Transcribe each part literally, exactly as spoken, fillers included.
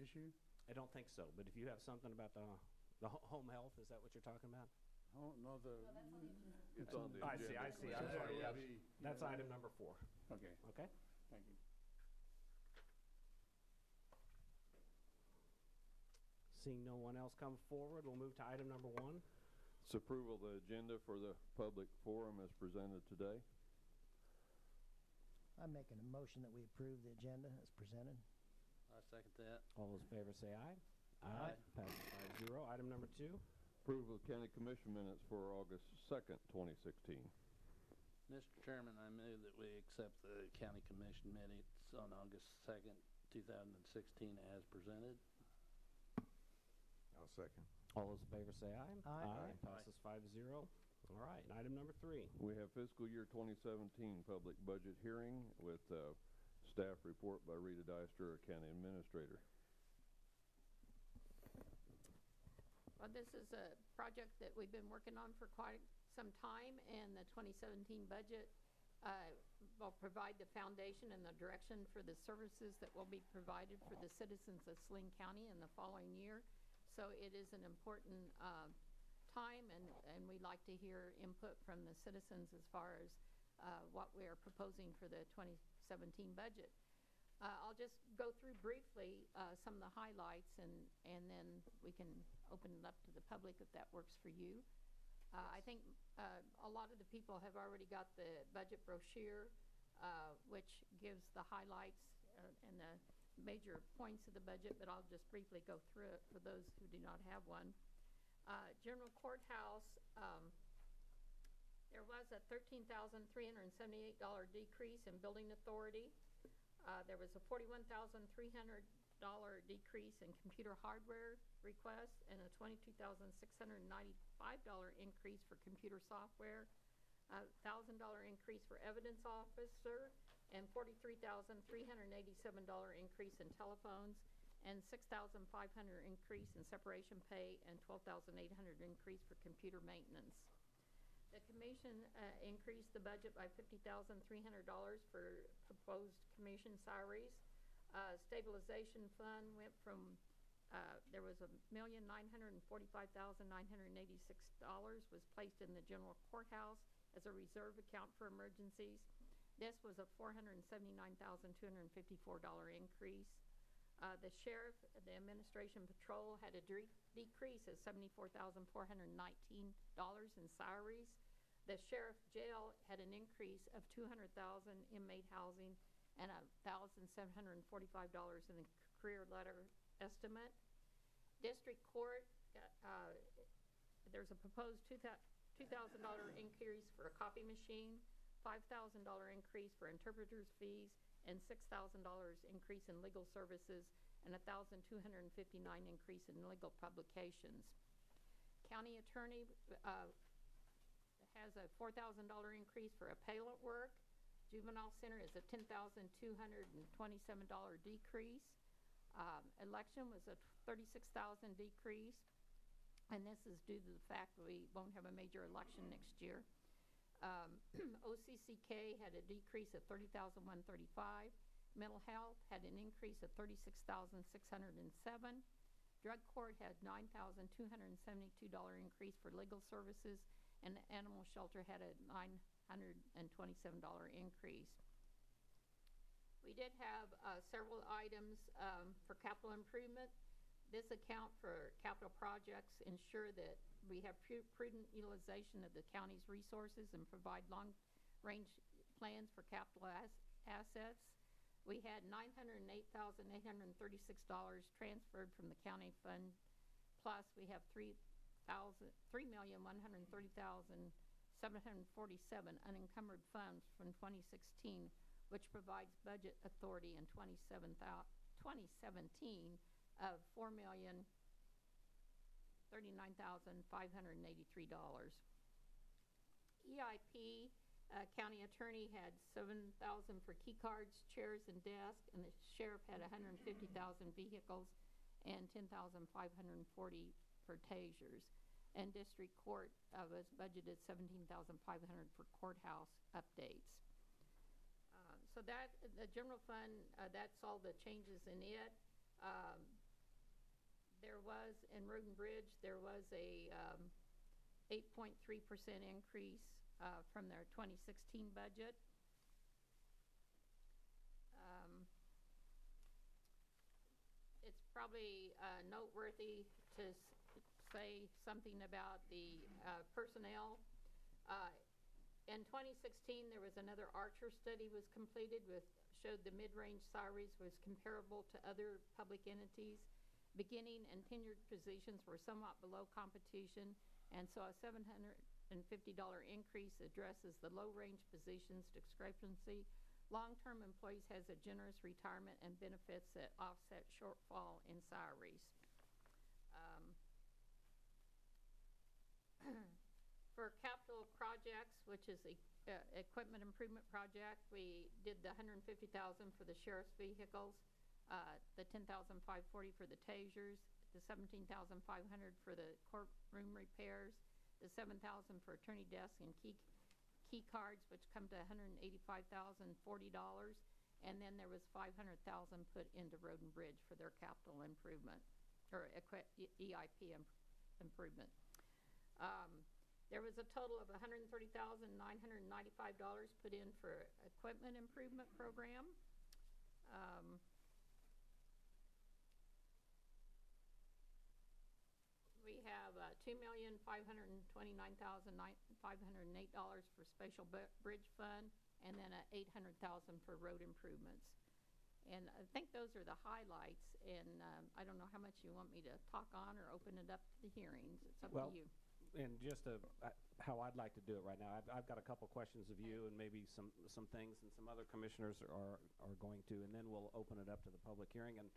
issue? I don't think so, but if you have something about the, the ho- home health, is that what you're talking about? Oh, no, the. It's on the I see, agenda. I see, I'm Yeah, sorry, it yes. would be- That's yeah. item number four, Okay, okay? thank you. Seeing no one else come forward, we'll move to item number one. It's approval of the agenda for the public forum as presented today. I'm making a motion that we approve the agenda as presented. I second that. All those in favor say aye. Aye. Passes five zero. Item number two. Approval of county commission minutes for August second, twenty sixteen. Mister Chairman, I move that we accept the county commission minutes on August second, two thousand sixteen as presented. I'll second. All those in favor say aye. Aye. Aye. Passes five zero. All right, and item number three. We have fiscal year twenty seventeen public budget hearing with uh, staff report by Rita Dyster, county administrator. Well, this is a project that we've been working on for quite some time, and the twenty seventeen budget uh, will provide the foundation and the direction for the services that will be provided for the citizens of Saline County in the following year. So it is an important uh, time, and, and we'd like to hear input from the citizens as far as uh, what we are proposing for the twenty seventeen budget. Uh, I'll just go through briefly uh, some of the highlights, and, and then we can open it up to the public if that works for you. Uh, I think uh, a lot of the people have already got the budget brochure, uh, which gives the highlights uh, and the major points of the budget, but I'll just briefly go through it for those who do not have one. Uh, General Courthouse, um, there was a thirteen thousand three hundred seventy-eight dollar decrease in building authority. Uh, there was a forty-one thousand three hundred dollar decrease in computer hardware requests and a twenty-two thousand six hundred ninety-five dollar increase for computer software, a one thousand dollar increase for evidence officer, and forty-three thousand three hundred eighty-seven dollar increase in telephones, and six thousand five hundred dollars increase in separation pay, and twelve thousand eight hundred dollars increase for computer maintenance. The commission uh, increased the budget by fifty thousand three hundred dollars for proposed commission salaries. Uh, stabilization fund went from, uh, there was a million nine hundred forty-five thousand nine hundred eighty-six dollars was placed in the general courthouse as a reserve account for emergencies. This was a four hundred seventy-nine thousand two hundred fifty-four dollar increase. Uh, the sheriff, the administration patrol had a de decrease of seventy-four thousand four hundred nineteen dollars in salaries. The sheriff jail had an increase of two hundred thousand dollars inmate housing and one thousand seven hundred forty-five dollars in the career letter estimate. District court, uh, there's a proposed two thousand dollar increase for a copy machine, five thousand dollar increase for interpreters fees, and six thousand dollars increase in legal services, and one thousand two hundred fifty-nine dollars increase in legal publications. County attorney uh, has a four thousand dollar increase for appellate work. Juvenile center is a ten thousand two hundred twenty-seven dollar decrease. Um, election was a thirty-six thousand dollars decrease, and this is due to the fact that we won't have a major election next year. Um, O C C K had a decrease of thirty thousand one hundred thirty-five dollars. Mental health had an increase of thirty-six thousand six hundred seven dollars. Drug court had nine thousand two hundred seventy-two dollar increase for legal services, and the animal shelter had a nine hundred twenty-seven dollar increase. We did have uh, several items um, for capital improvement. This account for capital projects ensure that we have prudent utilization of the county's resources and provide long-range plans for capital as assets. We had nine hundred eight thousand eight hundred thirty-six dollars transferred from the county fund, plus we have three million one hundred thirty thousand seven hundred forty-seven unencumbered funds from twenty sixteen, which provides budget authority in twenty seventeen of four million thirty-nine thousand five hundred eighty-three dollars. E I P, uh, county attorney had seven thousand dollars for key cards, chairs, and desks, and the sheriff had one hundred fifty thousand vehicles and ten thousand five hundred forty for tasers. And district court uh, was budgeted seventeen thousand five hundred dollars for courthouse updates. Uh, so that, the general fund, uh, that's all the changes in it. Um, in Road and Bridge, there was a, um, eight point three percent increase, uh, from their twenty sixteen budget. Um, it's probably, uh, noteworthy to s- say something about the, uh, personnel. Uh, in twenty sixteen, there was another Archer study was completed with, showed the mid-range salaries was comparable to other public entities. Beginning and tenured positions were somewhat below competition, and so a seven hundred fifty dollar increase addresses the low-range positions discrepancy. Long-term employees has a generous retirement and benefits that offset shortfall in salaries. Um, For capital projects, which is a uh, equipment improvement project, we did the one hundred fifty thousand for the sheriff's vehicles, uh, the ten thousand five hundred forty for the tasers, the seventeen thousand five hundred for the courtroom repairs, the seven thousand for attorney desks and key key cards, which come to one hundred eighty-five thousand forty dollars, and then there was five hundred thousand put into Road and Bridge for their capital improvement, or equi- E I P im- improvement. Um, There was a total of one hundred thirty thousand nine hundred ninety-five dollars put in for equipment improvement program. Um, we have uh, two million five hundred twenty-nine thousand five hundred eight dollars for special bu- bridge fund, and then uh, eight hundred thousand dollars for road improvements. And I think those are the highlights, and um, I don't know how much you want me to talk on or open it up to the hearings. It's up Well, to you. And just uh, uh, how I'd like to do it right now, I've, I've got a couple questions of you and maybe some, some things, and some other commissioners are, are going to, and then we'll open it up to the public hearing. And,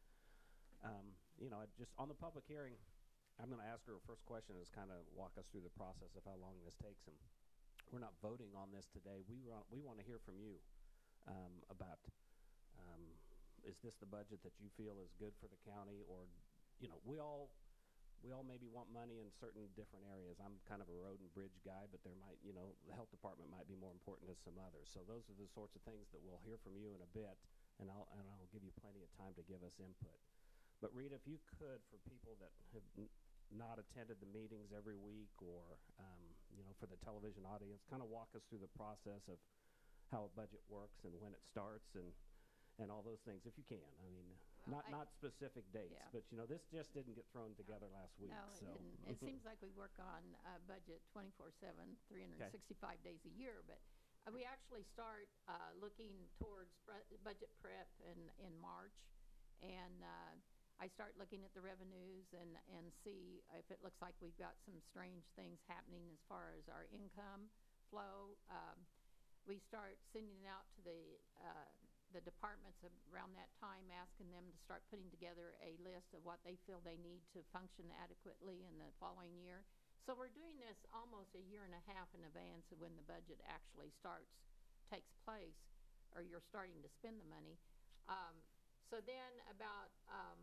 um, you know, I just on the public hearing, I'm going to ask her, her first question is kind of walk us through the process of how long this takes. And we're not voting on this today. We want, we want to hear from you um, about, um, is this the budget that you feel is good for the county? Or, you know, we all... We all maybe want money in certain different areas. I'm kind of a road and bridge guy, but there might, you know, the health department might be more important than some others. So those are the sorts of things that we'll hear from you in a bit, and I'll, and I'll give you plenty of time to give us input. But Rita, if you could, for people that have n- not attended the meetings every week, or, um, you know, for the television audience, kind of walk us through the process of how a budget works and when it starts, and, and all those things, if you can. I mean, Well, not I- not specific dates, Yeah. but, you know, this just didn't get thrown together last week, No, so. it didn't. It seems like we work on a budget twenty-four seven, three hundred sixty-five days a year, but uh, we actually start uh, looking towards br- budget prep in, in March. And uh, I start looking at the revenues and, and see if it looks like we've got some strange things happening as far as our income flow. Um, we start sending it out to the uh, the departments around that time, asking them to start putting together a list of what they feel they need to function adequately in the following year. So we're doing this almost a year and a half in advance of when the budget actually starts, takes place, or you're starting to spend the money. Um, so then about um,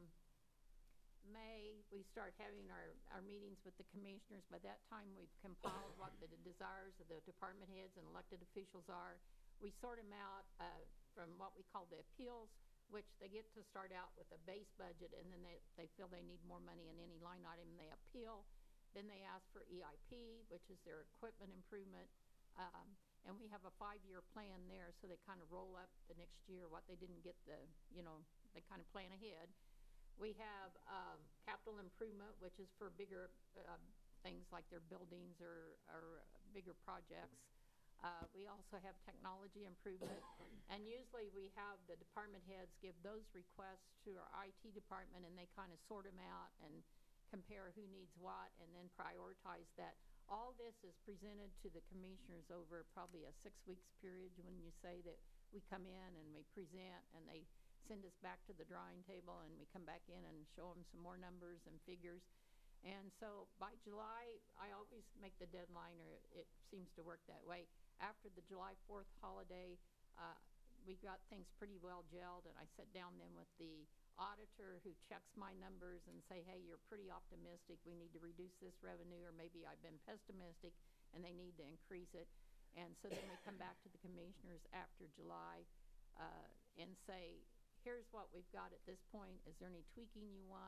May, we start having our, our meetings with the commissioners. By that time, we've compiled what the desires of the department heads and elected officials are. We sort them out uh, from what we call the appeals, which they get to start out with a base budget, and then they, they feel they need more money in any line item, and they appeal. Then they ask for E I P, which is their equipment improvement. Um, and we have a five-year plan there, so they kind of roll up the next year what they didn't get the, you know, they kind of plan ahead. We have um, capital improvement, which is for bigger uh, things like their buildings or, or bigger projects. Uh, we also have technology improvement, and usually we have the department heads give those requests to our I T department, and they kind of sort them out and compare who needs what, and then prioritize that. All this is presented to the commissioners over probably a six weeks period. When you say that we come in and we present, and they send us back to the drawing table, and we come back in and show them some more numbers and figures. And so by July, I always make the deadline, or it seems to work that way. After the July fourth holiday, uh, we got things pretty well gelled, and I sit down then with the auditor who checks my numbers and say, hey, you're pretty optimistic. We need to reduce this revenue, or maybe I've been pessimistic and they need to increase it. And so then we come back to the commissioners after July uh, and say, here's what we've got at this point. Is there any tweaking you want?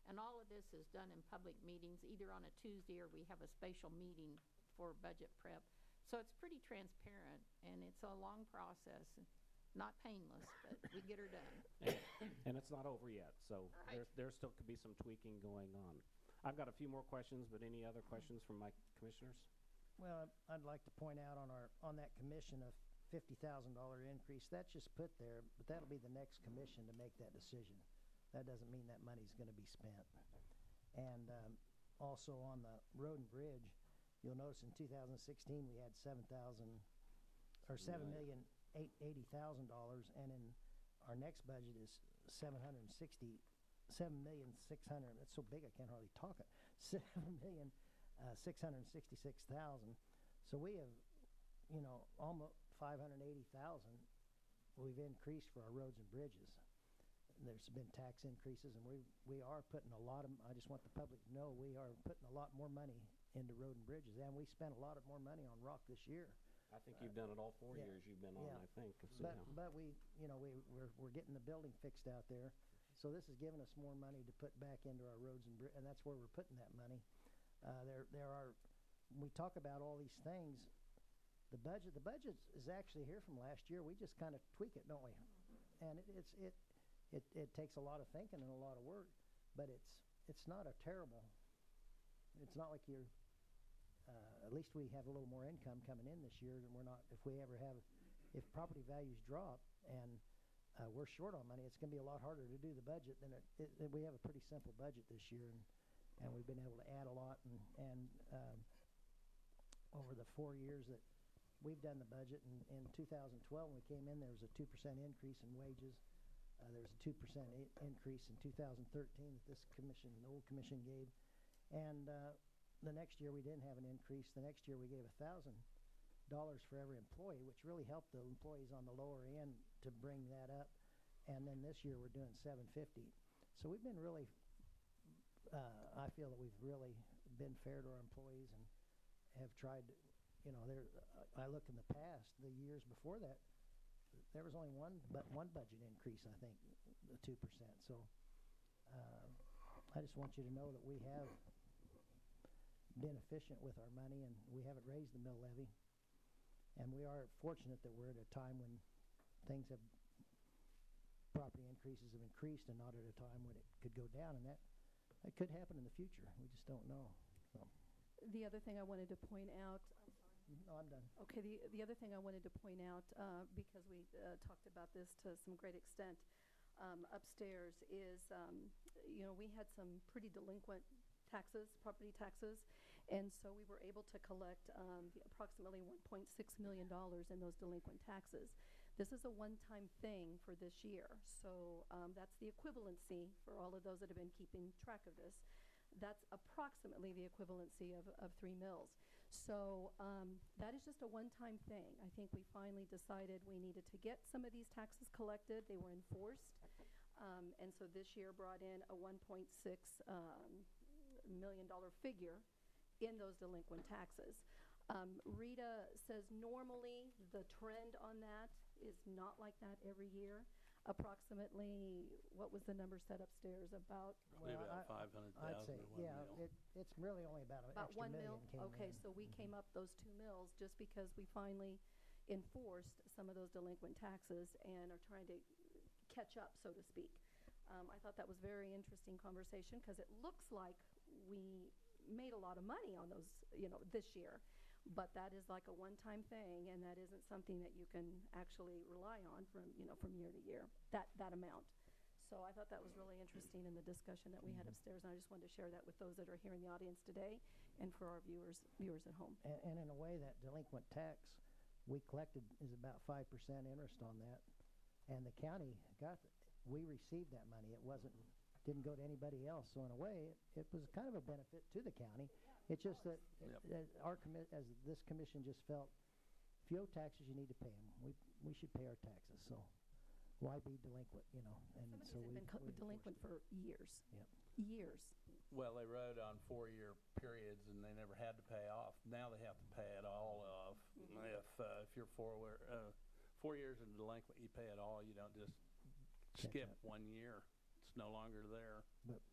And all of this is done in public meetings, either on a Tuesday or we have a spatial meeting for budget prep. So it's pretty transparent, and it's a long process, not painless, but we get her done. And, and it's not over yet, so Right. there, there still could be some tweaking going on. I've got a few more questions, but any other questions from my commissioners? Well, I'd- I'd like to point out on our, on that commission of fifty thousand dollar increase, that's just put there, but that'll be the next commission to make that decision. That doesn't mean that money's gonna be spent. And, um, also on the road and bridge, you'll notice in two thousand sixteen, we had seven thousand, or seven million, eight, eighty thousand dollars, and in our next budget is seven hundred and sixty, seven million, six hundred, it's so big I can't hardly talk it, seven million, uh, six hundred and sixty-six thousand. So we have, you know, almost five hundred and eighty thousand we've increased for our roads and bridges. There's been tax increases, and we, we are putting a lot of, I just want the public to know, we are putting a lot more money into road and bridges, and we spent a lot of more money on rock this year. I think you've done it all four yeah, years you've been on, yeah. I think. So, But, yeah. but we, you know, we, we're, we're getting the building fixed out there. So this is giving us more money to put back into our roads and bri- and that's where we're putting that money. Uh, there, there are, when we talk about all these things, the budget, the budget is actually here from last year. We just kind of tweak it, don't we? And it, it's, it, it, it takes a lot of thinking and a lot of work, but it's, it's not a terrible, it's not like you're, uh, at least we have a little more income coming in this year than we're not, if we ever have, if property values drop and uh, we're short on money, it's going to be a lot harder to do the budget than it, it, it, we have a pretty simple budget this year, and, and we've been able to add a lot, and, and um, over the four years that we've done the budget, in, in two thousand twelve, when we came in, there was a two percent increase in wages. Uh, there was a two percent I- increase in two thousand thirteen that this commission, the old commission gave. And uh, the next year, we didn't have an increase. The next year, we gave one thousand dollars for every employee, which really helped the employees on the lower end to bring that up. And then this year, we're doing seven fifty. So we've been really, uh, I feel that we've really been fair to our employees and have tried to, you know, there, I look in the past, the years before that, there was only one, but one budget increase, I think, the two percent. So, uh, I just want you to know that we have been efficient with our money, and we haven't raised the mill levy. And we are fortunate that we're at a time when things have, property increases have increased, and not at a time when it could go down, and that, that could happen in the future. We just don't know, so. The other thing I wanted to point out, No, I'm done. okay, the, the other thing I wanted to point out, uh, because we uh, talked about this to some great extent um, upstairs, is, um, you know, we had some pretty delinquent taxes, property taxes, and so we were able to collect um, approximately one point six million dollars in those delinquent taxes. This is a one-time thing for this year, so um, that's the equivalency for all of those that have been keeping track of this. That's approximately the equivalency of, of three mills. So um, that is just a one-time thing. I think we finally decided we needed to get some of these taxes collected. They were enforced. Um, and so this year brought in a one point six um, million dollar figure in those delinquent taxes. Um, Rita says normally the trend on that is not like that every year. Approximately, what was the number set upstairs? About Probably Well, about I- five hundred I'd thousand say, or one yeah, mil. it, it's really only about an About extra one million mil? came Okay, in. so we came up those two mills just because we finally enforced some of those delinquent taxes and are trying to catch up, so to speak. Um, I thought that was very interesting conversation because it looks like we made a lot of money on those, you know, this year. But that is like a one-time thing, and that isn't something that you can actually rely on from, you know, from year to year, that, that amount. So I thought that was really interesting in the discussion that we had upstairs, and I just wanted to share that with those that are here in the audience today and for our viewers, viewers at home. And, and in a way, that delinquent tax we collected is about five percent interest on that. And the county got, we received that money. It wasn't, didn't go to anybody else. So in a way, it, it was kind of a benefit to the county. It's just that, Yep. that our commi- as this commission just felt, if you owe taxes, you need to pay them. We, we should pay our taxes, so why be delinquent, you know? And Some of so these we have been co- we delinquent enforced for years, Yep. years. Well, they wrote on four-year periods and they never had to pay off. Now they have to pay it all off. If, uh, if you're four, uh, four years in delinquent, you pay it all. You don't just Catch skip up. one year. It's no longer there. But You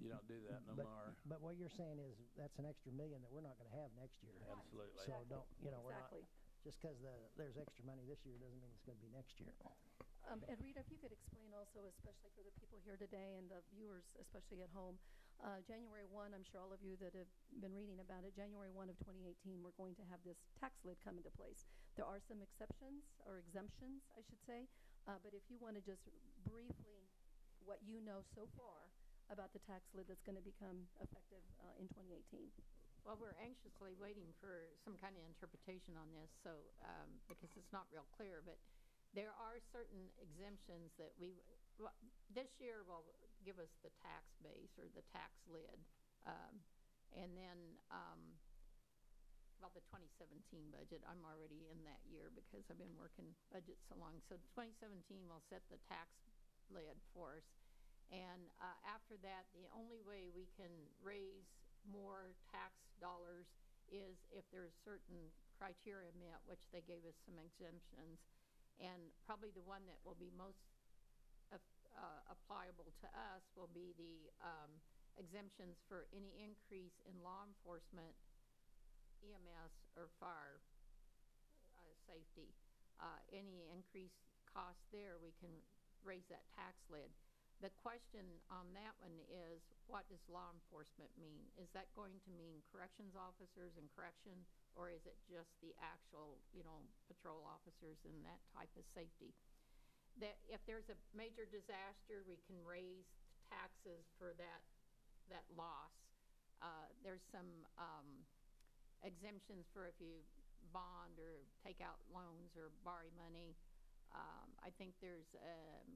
you don't do that no But, more. but what you're saying is that's an extra million that we're not gonna have next year. Absolutely. So don't, you know, we're not, Exactly. just because the, there's extra money this year doesn't mean it's gonna be next year. Um, and Rita, if you could explain also, especially for the people here today and the viewers, especially at home, uh, January first, I'm sure all of you that have been reading about it, January first of twenty eighteen, we're going to have this tax lid come into place. There are some exceptions, or exemptions, I should say, uh, but if you want to just briefly, what you know so far about the tax lid that's going to become effective uh, in twenty eighteen. Well, we're anxiously waiting for some kind of interpretation on this, so, um, because it's not real clear, but there are certain exemptions that we, well, this year will give us the tax base or the tax lid. Um, and then, um, well, the twenty seventeen budget, I'm already in that year because I've been working budgets so long. So twenty seventeen will set the tax lid for us. And uh, after that, the only way we can raise more tax dollars is if there's certain criteria met, which they gave us some exemptions. And probably the one that will be most uh, uh, applicable to us will be the um, exemptions for any increase in law enforcement, E M S, or fire uh, safety. Uh, any increased cost there, we can raise that tax lid. The question on that one is, what does law enforcement mean? Is that going to mean corrections officers and correction, or is it just the actual, you know, patrol officers and that type of safety? That if there's a major disaster, we can raise taxes for that that loss. Uh, there's some um, exemptions for if you bond or take out loans or borrow money. Um, I think there's um,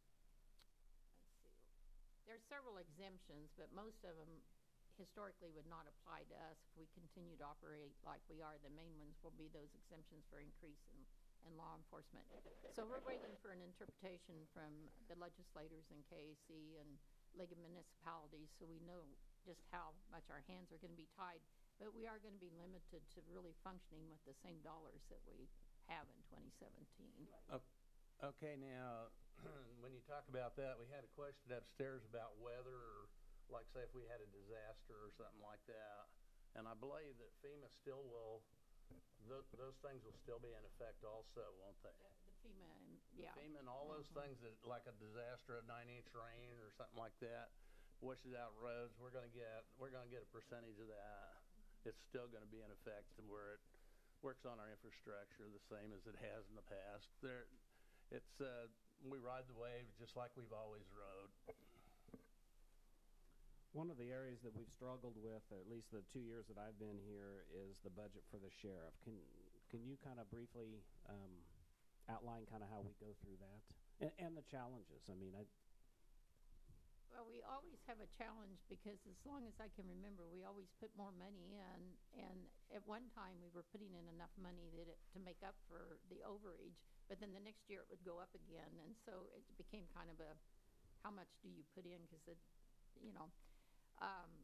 There's several exemptions, but most of them historically would not apply to us if we continue to operate like we are. The main ones will be those exemptions for increase in, in law enforcement. So we're waiting for an interpretation from the legislators in K A C and League of Municipalities so we know just how much our hands are going to be tied. But we are going to be limited to really functioning with the same dollars that we have in twenty seventeen. Okay, now, when you talk about that, we had a question upstairs about weather, or like say if we had a disaster or something like that. And I believe that FEMA still will, th those things will still be in effect also, won't they? The, the FEMA, and, yeah. FEMA and all those things that, like a disaster, a nine inch rain or something like that, washes out roads, we're gonna get, we're gonna get a percentage of that. It's still gonna be in effect to where it works on our infrastructure the same as it has in the past. There, it's, uh, we ride the wave just like we've always rode. One of the areas that we've struggled with, at least the two years that I've been here, is the budget for the sheriff. Can can you kind of briefly um, outline kind of how we go through that and, and the challenges? I mean, I. Well, we always have a challenge because as long as I can remember, we always put more money in. And at one time, we were putting in enough money that it, to make up for the overage. But then the next year, it would go up again. And so it became kind of a, how much do you put in? Because, it, you know. Um,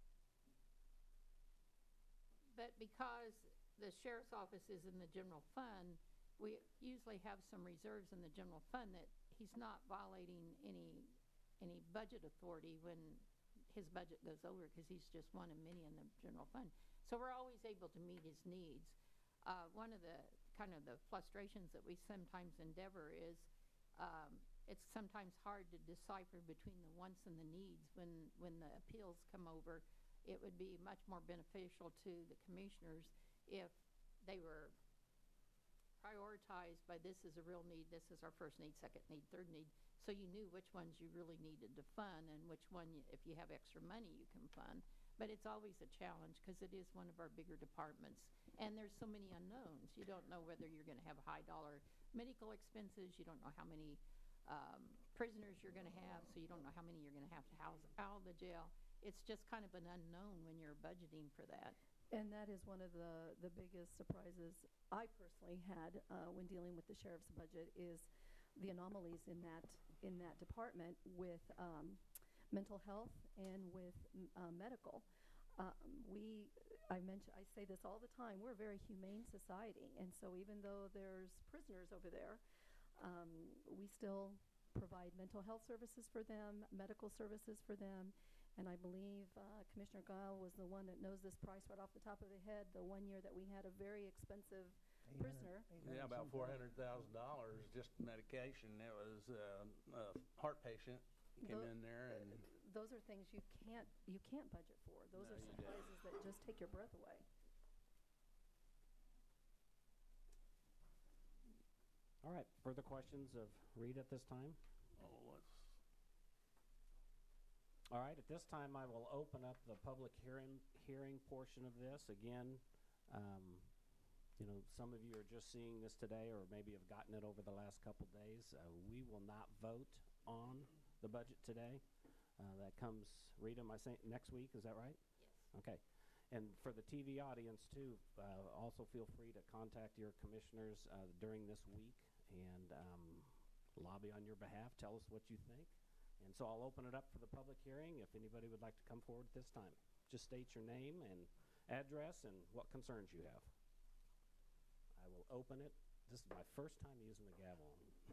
but because the sheriff's office is in the general fund, we usually have some reserves in the general fund that he's not violating any any budget authority when his budget goes over, because he's just one of many in the general fund. So we're always able to meet his needs. Uh, one of the kind of the frustrations that we sometimes endeavor is um, it's sometimes hard to decipher between the wants and the needs when, when the appeals come over. It would be much more beneficial to the commissioners if they were prioritized by this is a real need, this is our first need, second need, third need, so you knew which ones you really needed to fund and which one, you, if you have extra money, you can fund. But it's always a challenge because it is one of our bigger departments. And there's so many unknowns. You don't know whether you're going to have high dollar medical expenses. You don't know how many um, prisoners you're going to have, so you don't know how many you're going to have to house out of the jail. It's just kind of an unknown when you're budgeting for that. And that is one of the, the biggest surprises I personally had uh, when dealing with the sheriff's budget is the anomalies in that in that department with um, mental health and with uh, medical. Um, we, I mention, I say this all the time, we're a very humane society, and so even though there's prisoners over there, um, we still provide mental health services for them, medical services for them, And I believe uh, Commissioner Guile was the one that knows this price right off the top of the head, the one year that we had a very expensive prisoner. Yeah, about four hundred thousand dollars, just medication. It was uh, a heart patient came Tho- in there and, Those are things you can't, you can't budget for. Those No, are you don't. surprises that just take your breath away. All right, further questions of Reed at this time? oh, let's, All right, at this time, I will open up the public hearing, hearing portion of this. Again, um, you know, some of you are just seeing this today or maybe have gotten it over the last couple days. Uh, we will not vote on the budget today. Uh, that comes, Rita, am I saying next week, is that right? Yes. Okay. And for the T V audience too, uh, also feel free to contact your commissioners uh, during this week and um, lobby on your behalf. Tell us what you think. And so I'll open it up for the public hearing if anybody would like to come forward this time. Just state your name and address and what concerns you have. I will open it. This is my first time using the gavel.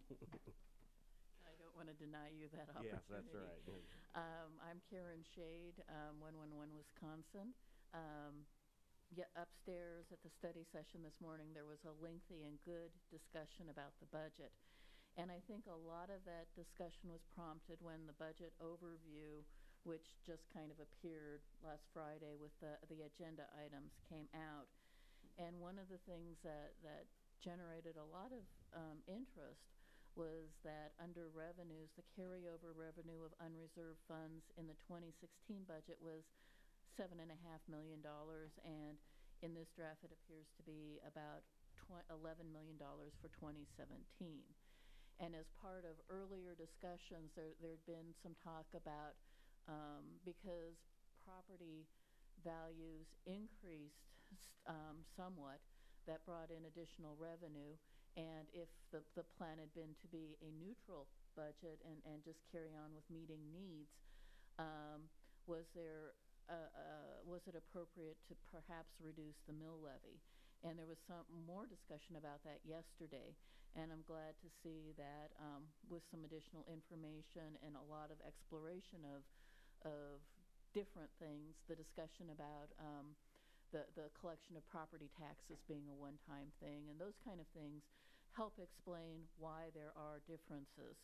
I don't want to deny you that opportunity. Yes, that's right. Um, I'm Karen Shade, um, one one one Wisconsin. Um, yeah, upstairs at the study session this morning, there was a lengthy and good discussion about the budget. And I think a lot of that discussion was prompted when the budget overview, which just kind of appeared last Friday with the, the agenda items, came out. And one of the things that, that generated a lot of um, interest was that under revenues, the carryover revenue of unreserved funds in the twenty sixteen budget was seven and a half million dollars, and in this draft it appears to be about eleven million dollars for twenty seventeen. And as part of earlier discussions, there there'd been some talk about um, because property values increased um, somewhat, that brought in additional revenue. And if the, the plan had been to be a neutral budget and, and just carry on with meeting needs, um, was there uh, uh, was it appropriate to perhaps reduce the mill levy? And there was some more discussion about that yesterday, and I'm glad to see that um, with some additional information and a lot of exploration of of different things, the discussion about um, the the collection of property taxes being a one-time thing, and those kind of things help explain why there are differences.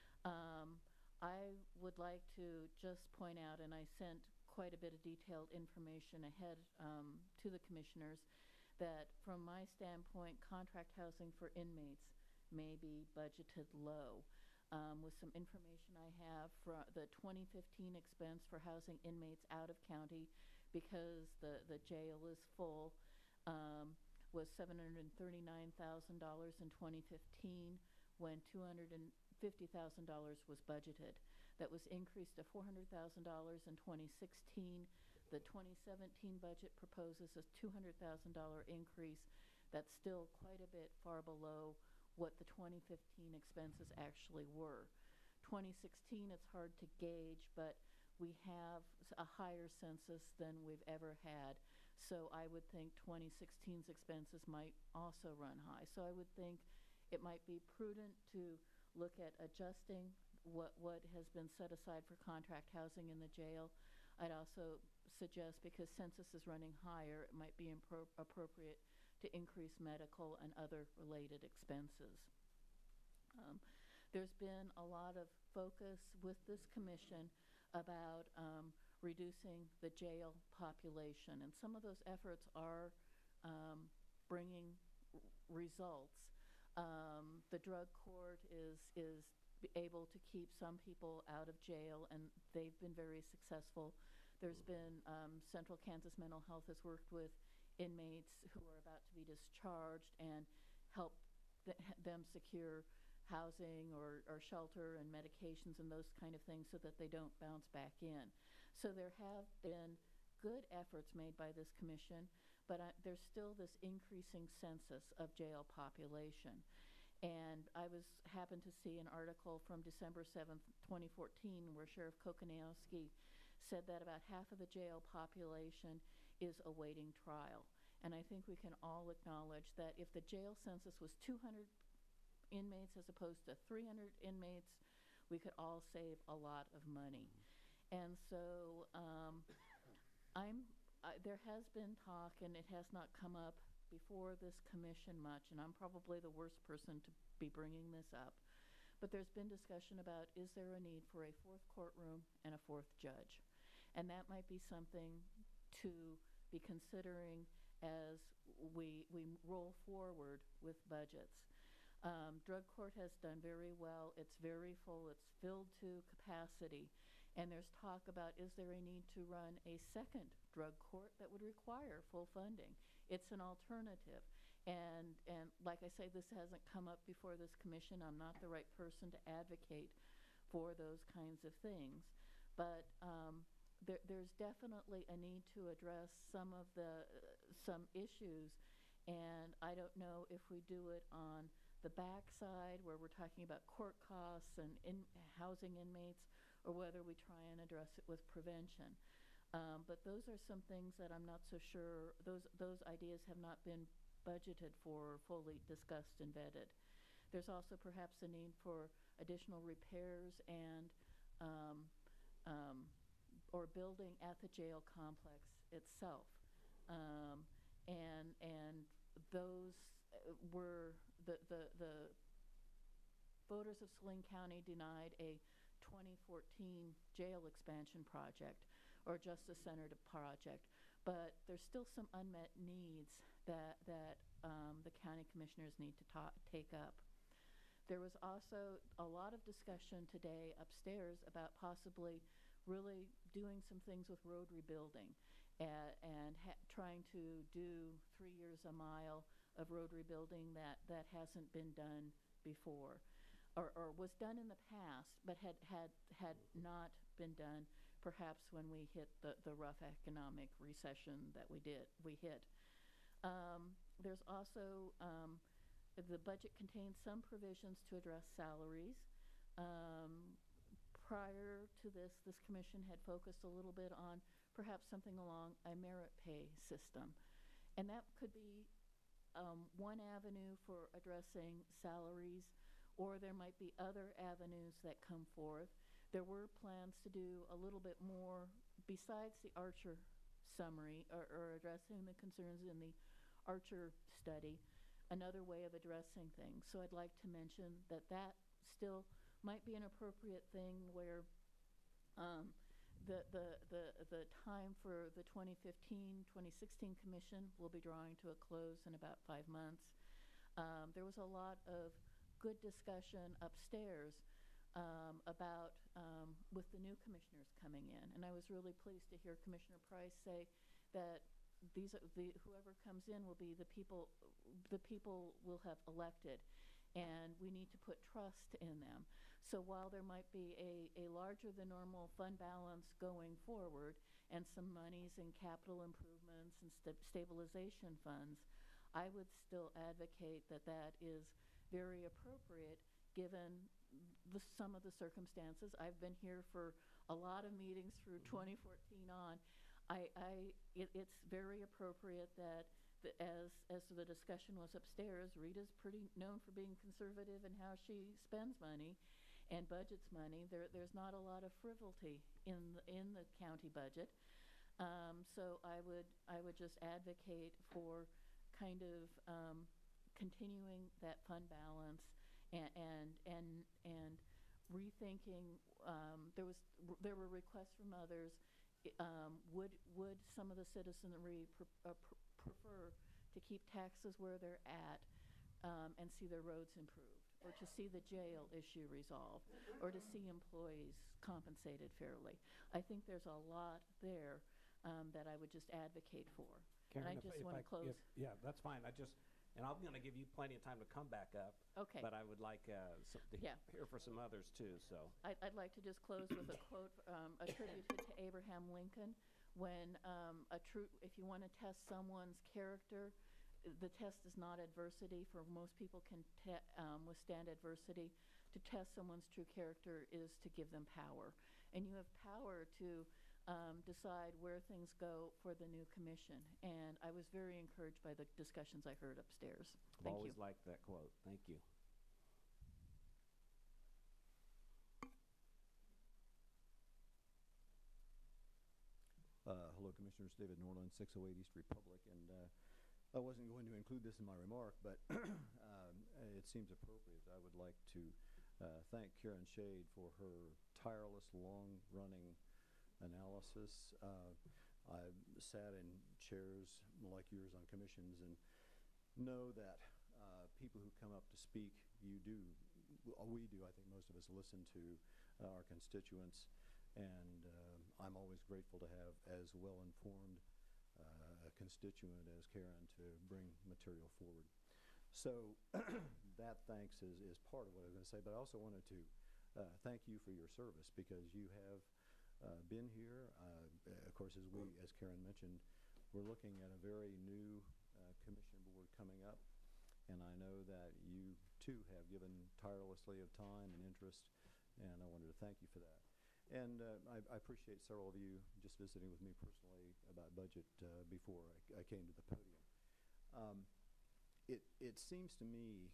Um, I would like to just point out, and I sent quite a bit of detailed information ahead um, to the commissioners, that from my standpoint, contract housing for inmates may be budgeted low. Um, with some information I have for the twenty fifteen expense for housing inmates out of county, because the, the jail is full, um, was seven hundred thirty-nine thousand dollars in twenty fifteen, when two hundred fifty thousand dollars was budgeted. That was increased to four hundred thousand dollars in twenty sixteen. The twenty seventeen budget proposes a two hundred thousand dollars increase. That's still quite a bit far below what the twenty fifteen expenses actually were. twenty sixteen, it's hard to gauge, but we have a higher census than we've ever had. So I would think twenty sixteen's expenses might also run high. So I would think it might be prudent to look at adjusting what, what has been set aside for contract housing in the jail. I'd also suggest, because census is running higher, it might be impro- appropriate to increase medical and other related expenses. Um, there's been a lot of focus with this commission about um, reducing the jail population, and some of those efforts are um, bringing r- results. Um, the drug court is is able to keep some people out of jail, and they've been very successful. There's been um, Central Kansas Mental Health has worked with inmates who are about to be discharged and help th- them secure housing or, or shelter and medications and those kind of things so that they don't bounce back in. So there have been good efforts made by this commission, but I, there's still this increasing census of jail population. And I was happened to see an article from December seventh, twenty fourteen, where Sheriff Kokonowski said that about half of the jail population is awaiting trial. And I think we can all acknowledge that if the jail census was two hundred inmates as opposed to three hundred inmates, we could all save a lot of money. And so um, I'm, I, there has been talk, and it has not come up before this commission much, and I'm probably the worst person to be bringing this up. But there's been discussion about, is there a need for a fourth courtroom and a fourth judge? And that might be something to be considering as we, we roll forward with budgets. Um, drug court has done very well. It's very full. It's filled to capacity. And there's talk about, is there a need to run a second drug court that would require full funding? It's an alternative. And, and like I say, this hasn't come up before this commission. I'm not the right person to advocate for those kinds of things. But um, there, there's definitely a need to address some of the, uh, some issues. And I don't know if we do it on the backside where we're talking about court costs and in housing inmates, or whether we try and address it with prevention. Um, but those are some things that I'm not so sure, those, those ideas have not been budgeted for, fully discussed and vetted. There's also perhaps a need for additional repairs and um, um, or building at the jail complex itself. Um, and and those uh, were, the, the, the voters of Saline County denied a twenty fourteen jail expansion project or Justice Center project, but there's still some unmet needs that, that um, the county commissioners need to ta take up. There was also a lot of discussion today upstairs about possibly really doing some things with road rebuilding and, and ha trying to do three years a mile of road rebuilding that, that hasn't been done before. Or, or was done in the past, but had, had, had not been done perhaps when we hit the, the rough economic recession that we did, we hit. Um, there's also, um, the budget contains some provisions to address salaries. Um, prior to this, this commission had focused a little bit on perhaps something along a merit pay system. And that could be um, one avenue for addressing salaries, or there might be other avenues that come forth. There were plans to do a little bit more besides the Archer summary, or, or addressing the concerns in the Archer study, another way of addressing things. So I'd like to mention that that still might be an appropriate thing where um, the, the, the, the time for the twenty fifteen twenty sixteen commission will be drawing to a close in about five months. Um, there was a lot of good discussion upstairs um, about um, with the new commissioners coming in, and I was really pleased to hear Commissioner Price say that these are the whoever comes in will be the people the people will have elected, and we need to put trust in them. So while there might be a, a larger than normal fund balance going forward and some monies in capital improvements and st stabilization funds, I would still advocate that that is very appropriate given the, some of the circumstances. I've been here for a lot of meetings through twenty fourteen on. I, I it, it's very appropriate that the, as as the discussion was upstairs, Rita's pretty known for being conservative in how she spends money and budgets money. There there's not a lot of frivolity in the, in the county budget. Um, so I would I would just advocate for kind of um, continuing that fund balance and and and, and rethinking. Um, there was there were requests from others. Um, would would some of the citizenry pr uh, pr prefer to keep taxes where they're at um, and see their roads improved, or to see the jail issue resolved, or to see employees compensated fairly? I think there's a lot there um, that I would just advocate for. Karen, and I if, just if want I, to close. If, yeah, that's fine. I just, and I'm going to give you plenty of time to come back up. Okay. But I would like uh, some, to Yeah. hear for some others too. So. I'd, I'd like to just close with a quote um, attributed to Abraham Lincoln. When um, a true, if you want to test someone's character, the test is not adversity. For most people can te um, withstand adversity. To test someone's true character is to give them power, and you have power to um, decide where things go for the new commission. And I was very encouraged by the discussions I heard upstairs. I've Thank always you. liked that quote. Thank you. hello, Commissioners. David Norland, six oh eight East Republic. And uh, I wasn't going to include this in my remark, but um, it seems appropriate. I would like to uh, thank Karen Shade for her tireless, long-running analysis. Uh, I've sat in chairs like yours on commissions and know that uh, people who come up to speak, you do, we do, I think most of us listen to uh, our constituents, and uh, I'm always grateful to have as well-informed uh, a constituent as Karen to bring material forward. So that thanks is, is part of what I was going to say, but I also wanted to uh, thank you for your service, because you have uh, been here. Uh, of course, as we, as Karen mentioned, we're looking at a very new uh, commission board coming up, and I know that you too have given tirelessly of time and interest, and I wanted to thank you for that. And uh, I, I appreciate several of you just visiting with me personally about budget uh, before I, I came to the podium. Um, it, it seems to me,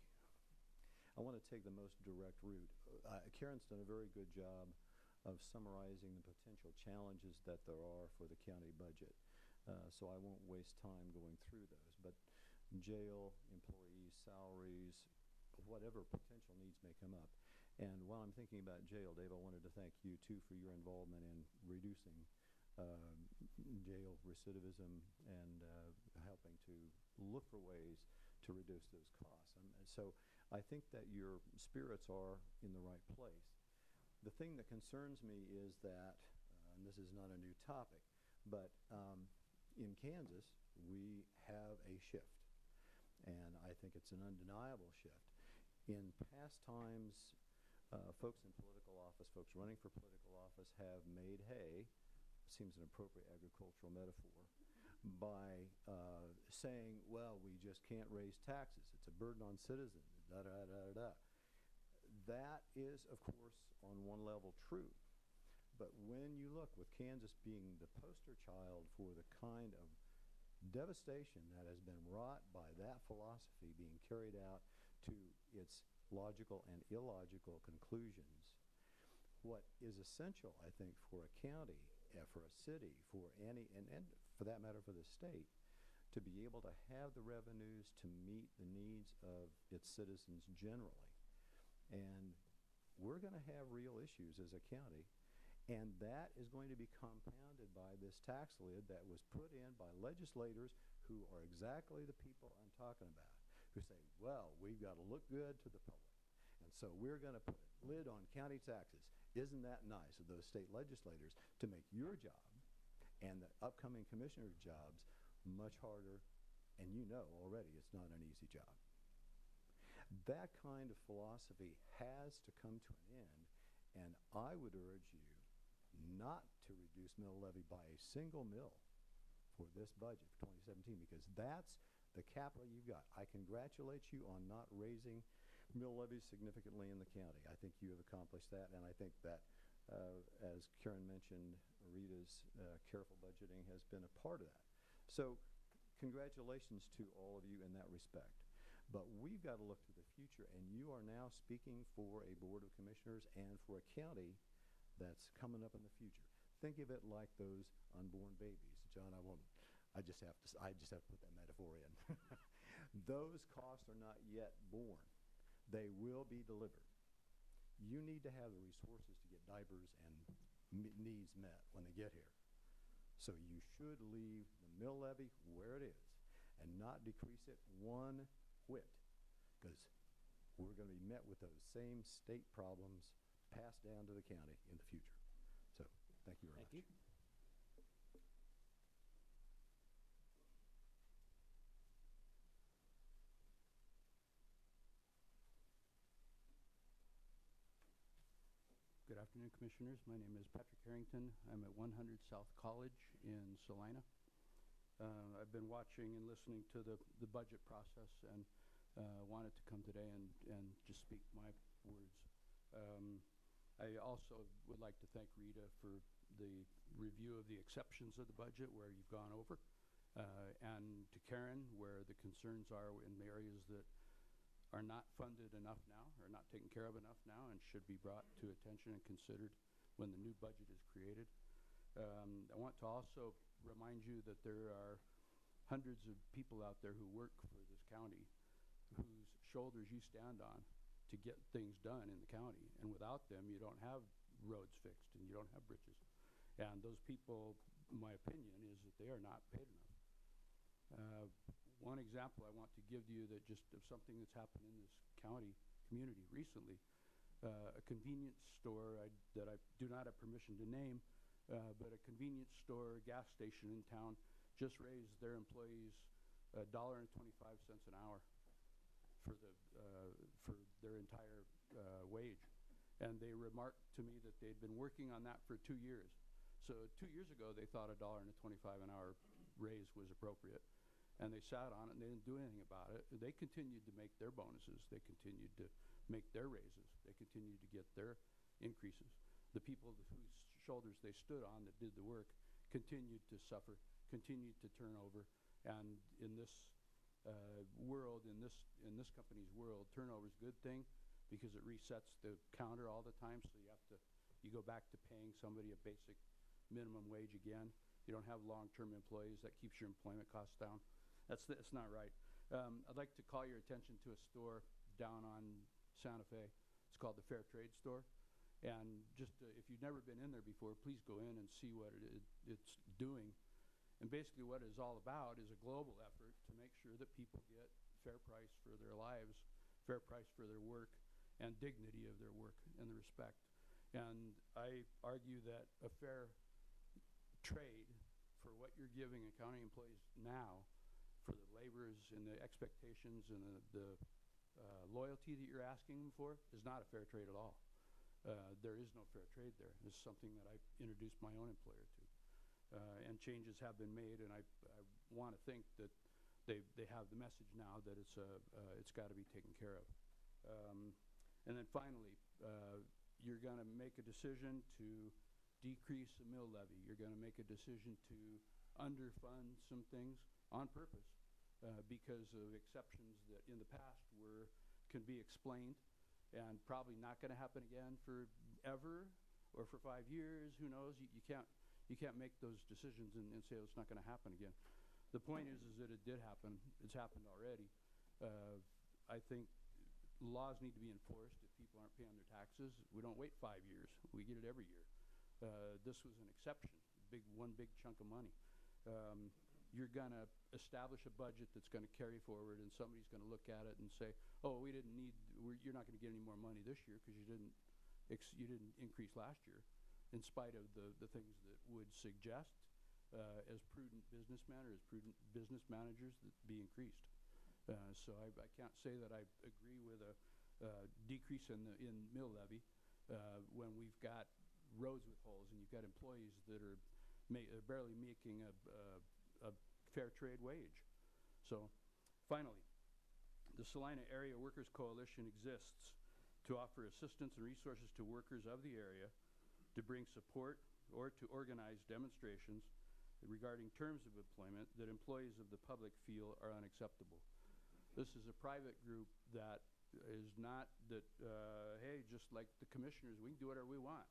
I want to take the most direct route. Uh, Karen's done a very good job of summarizing the potential challenges that there are for the county budget. Uh, so I won't waste time going through those. But jail, employees, salaries, whatever potential needs may come up. And while I'm thinking about jail, Dave, I wanted to thank you too for your involvement in reducing uh, jail recidivism and uh, helping to look for ways to reduce those costs. Um, and so I think that your spirits are in the right place. The thing that concerns me is that, uh, and this is not a new topic, but um, in Kansas, we have a shift. And I think it's an undeniable shift. In past times, uh, folks in political office, folks running for political office have made hay, seems an appropriate agricultural metaphor, by uh, saying, well, we just can't raise taxes. It's a burden on citizens, da da da da da. That is, of course, on one level true. But when you look, with Kansas being the poster child for the kind of devastation that has been wrought by that philosophy being carried out to its logical and illogical conclusions, what is essential, I think, for a county, uh, for a city, for any, and, and for that matter for the state, to be able to have the revenues to meet the needs of its citizens generally. And we're going to have real issues as a county, and that is going to be compounded by this tax lid that was put in by legislators who are exactly the people I'm talking about, who say, well, we've got to look good to the public, and so we're going to put a lid on county taxes. Isn't that nice of those state legislators to make your job and the upcoming commissioner's jobs much harder? And you know already it's not an easy job. That kind of philosophy has to come to an end, and I would urge you not to reduce mill levy by a single mill for this budget for twenty seventeen, because that's the capital you've got. I congratulate you on not raising mill levies significantly in the county. I think you have accomplished that, and I think that, uh, as Karen mentioned, Rita's uh, careful budgeting has been a part of that. So congratulations to all of you in that respect. But we've got to look to the future, and you are now speaking for a board of commissioners and for a county that's coming up in the future. Think of it like those unborn babies. John, I won't, I just have to, I just have to put that metaphor in. Those costs are not yet born. They will be delivered. You need to have the resources to get diapers and m needs met when they get here. So you should leave the mill levy where it is and not decrease it one whit, because we're going to be met with those same state problems passed down to the county in the future. So thank you very Thank much. you. Good afternoon, Commissioners. My name is Patrick Harrington. I'm at one hundred South College in Salina. Uh, I've been watching and listening to the, the budget process, and uh, wanted to come today and, and just speak my words. Um, I also would like to thank Rita for the review of the exceptions of the budget where you've gone over, uh, and to Karen where the concerns are in the areas that are not funded enough now, or not taken care of enough now, and should be brought to attention and considered when the new budget is created. Um, I want to also remind you that there are hundreds of people out there who work for this county whose shoulders you stand on to get things done in the county. And without them, you don't have roads fixed and you don't have bridges. And those people, my opinion, is that they are not paid enough. Uh, one example I want to give you that just of something that's happened in this county community recently, uh, a convenience store I, that I do not have permission to name, uh, but a convenience store, gas station in town just raised their employees a dollar and twenty-five cents an hour for the uh, for their entire uh, wage. And they remarked to me that they'd been working on that for two years. So two years ago, they thought a dollar and a twenty-five an hour raise was appropriate. And they sat on it and they didn't do anything about it. They continued to make their bonuses. They continued to make their raises. They continued to get their increases. The people whose shoulders they stood on that did the work continued to suffer, continued to turn over. And in this uh, world, in this, in this company's world, turnover is a good thing because it resets the counter all the time. So you have to, you go back to paying somebody a basic minimum wage again. You don't have long-term employees. That keeps your employment costs down. That's, that's not right. Um, I'd like to call your attention to a store down on Santa Fe. It's called the Fair Trade Store. And just uh, if you've never been in there before, please go in and see what it, it, it's doing. And basically what it's all about is a global effort to make sure that people get fair price for their lives, fair price for their work, and dignity of their work and the respect. And I argue that a fair trade for what you're giving accounting employees now, for the labors and the expectations and the, the uh, loyalty that you're asking them for, is not a fair trade at all. Uh, there is no fair trade there. This is something that I introduced my own employer to. Uh, and changes have been made, and I, I want to think that they, they have the message now that it's, uh, uh, it's got to be taken care of. Um, and then finally, uh, you're going to make a decision to decrease the mill levy. You're going to make a decision to underfund some things on purpose uh, because of exceptions that in the past were can be explained and probably not going to happen again for ever or for five years. Who knows? You, you can't you can't make those decisions and, and say, oh, it's not going to happen again. The point is, is that it did happen. It's happened already. Uh, I think laws need to be enforced if people aren't paying their taxes. We don't wait five years. We get it every year. Uh, this was an exception, big one big chunk of money. Um, you're going to establish a budget that's going to carry forward, and somebody's going to look at it and say, oh, we didn't need, we're, you're not going to get any more money this year because you didn't, ex you didn't increase last year, in spite of the, the things that would suggest uh, as prudent businessmen or as prudent business managers that be increased. Uh, so I, I can't say that I agree with a uh, decrease in the in mill levy uh, when we've got roads with holes and you've got employees that are ma uh, barely making a, a, a fair trade wage. So finally, the Salina Area Workers Coalition exists to offer assistance and resources to workers of the area, to bring support or to organize demonstrations regarding terms of employment that employees of the public feel are unacceptable. This is a private group that is not that, uh, hey, just like the commissioners, we can do whatever we want.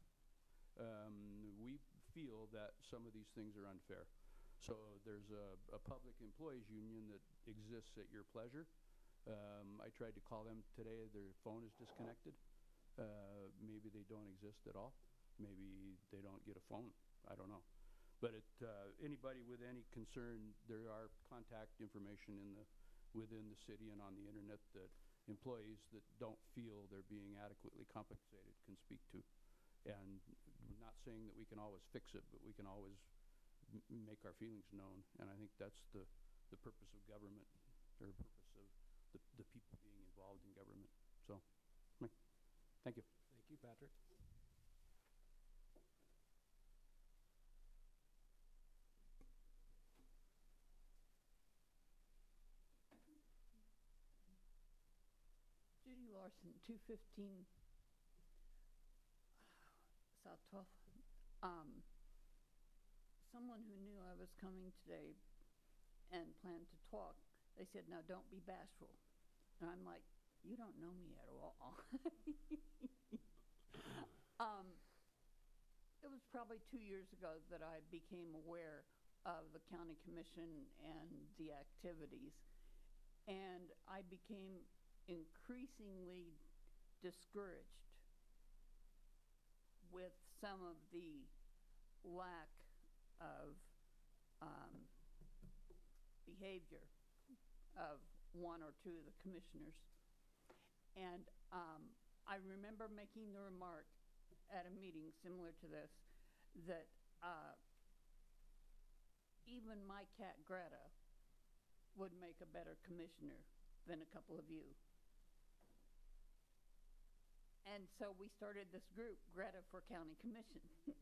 Um, we feel that some of these things are unfair. So there's a, a public employees union that exists at your pleasure. Um, I tried to call them today. Their phone is disconnected. Uh, maybe they don't exist at all. Maybe they don't get a phone. I don't know. But it, uh, anybody with any concern, there are contact information in the within the city and on the internet that employees that don't feel they're being adequately compensated can speak to. And I'm not saying that we can always fix it, but we can always m make our feelings known. And I think that's the, the purpose of government, or purpose of the, the people being involved in government. So, thank you. Thank you, Patrick. Judy Larson, two fifteen South twelfth. Um, someone who knew I was coming today and planned to talk, they said, now don't be bashful. And I'm like, you don't know me at all. um, it was probably two years ago that I became aware of the county commission and the activities. And I became increasingly discouraged with some of the lack of um, behavior of one or two of the commissioners. And um, I remember making the remark at a meeting similar to this that uh, even my cat Greta would make a better commissioner than a couple of you. And so we started this group, Greta for County Commission.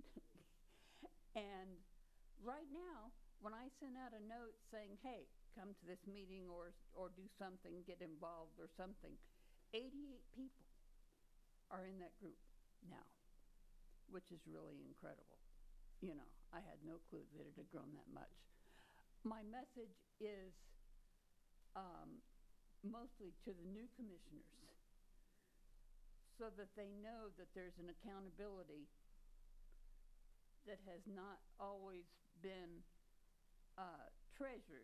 And right now, when I send out a note saying, hey, come to this meeting or, or do something, get involved or something, eighty-eight people are in that group now, which is really incredible. You know, I had no clue that it had grown that much. My message is um, mostly to the new commissioners so that they know that there's an accountability that has not always been uh, treasured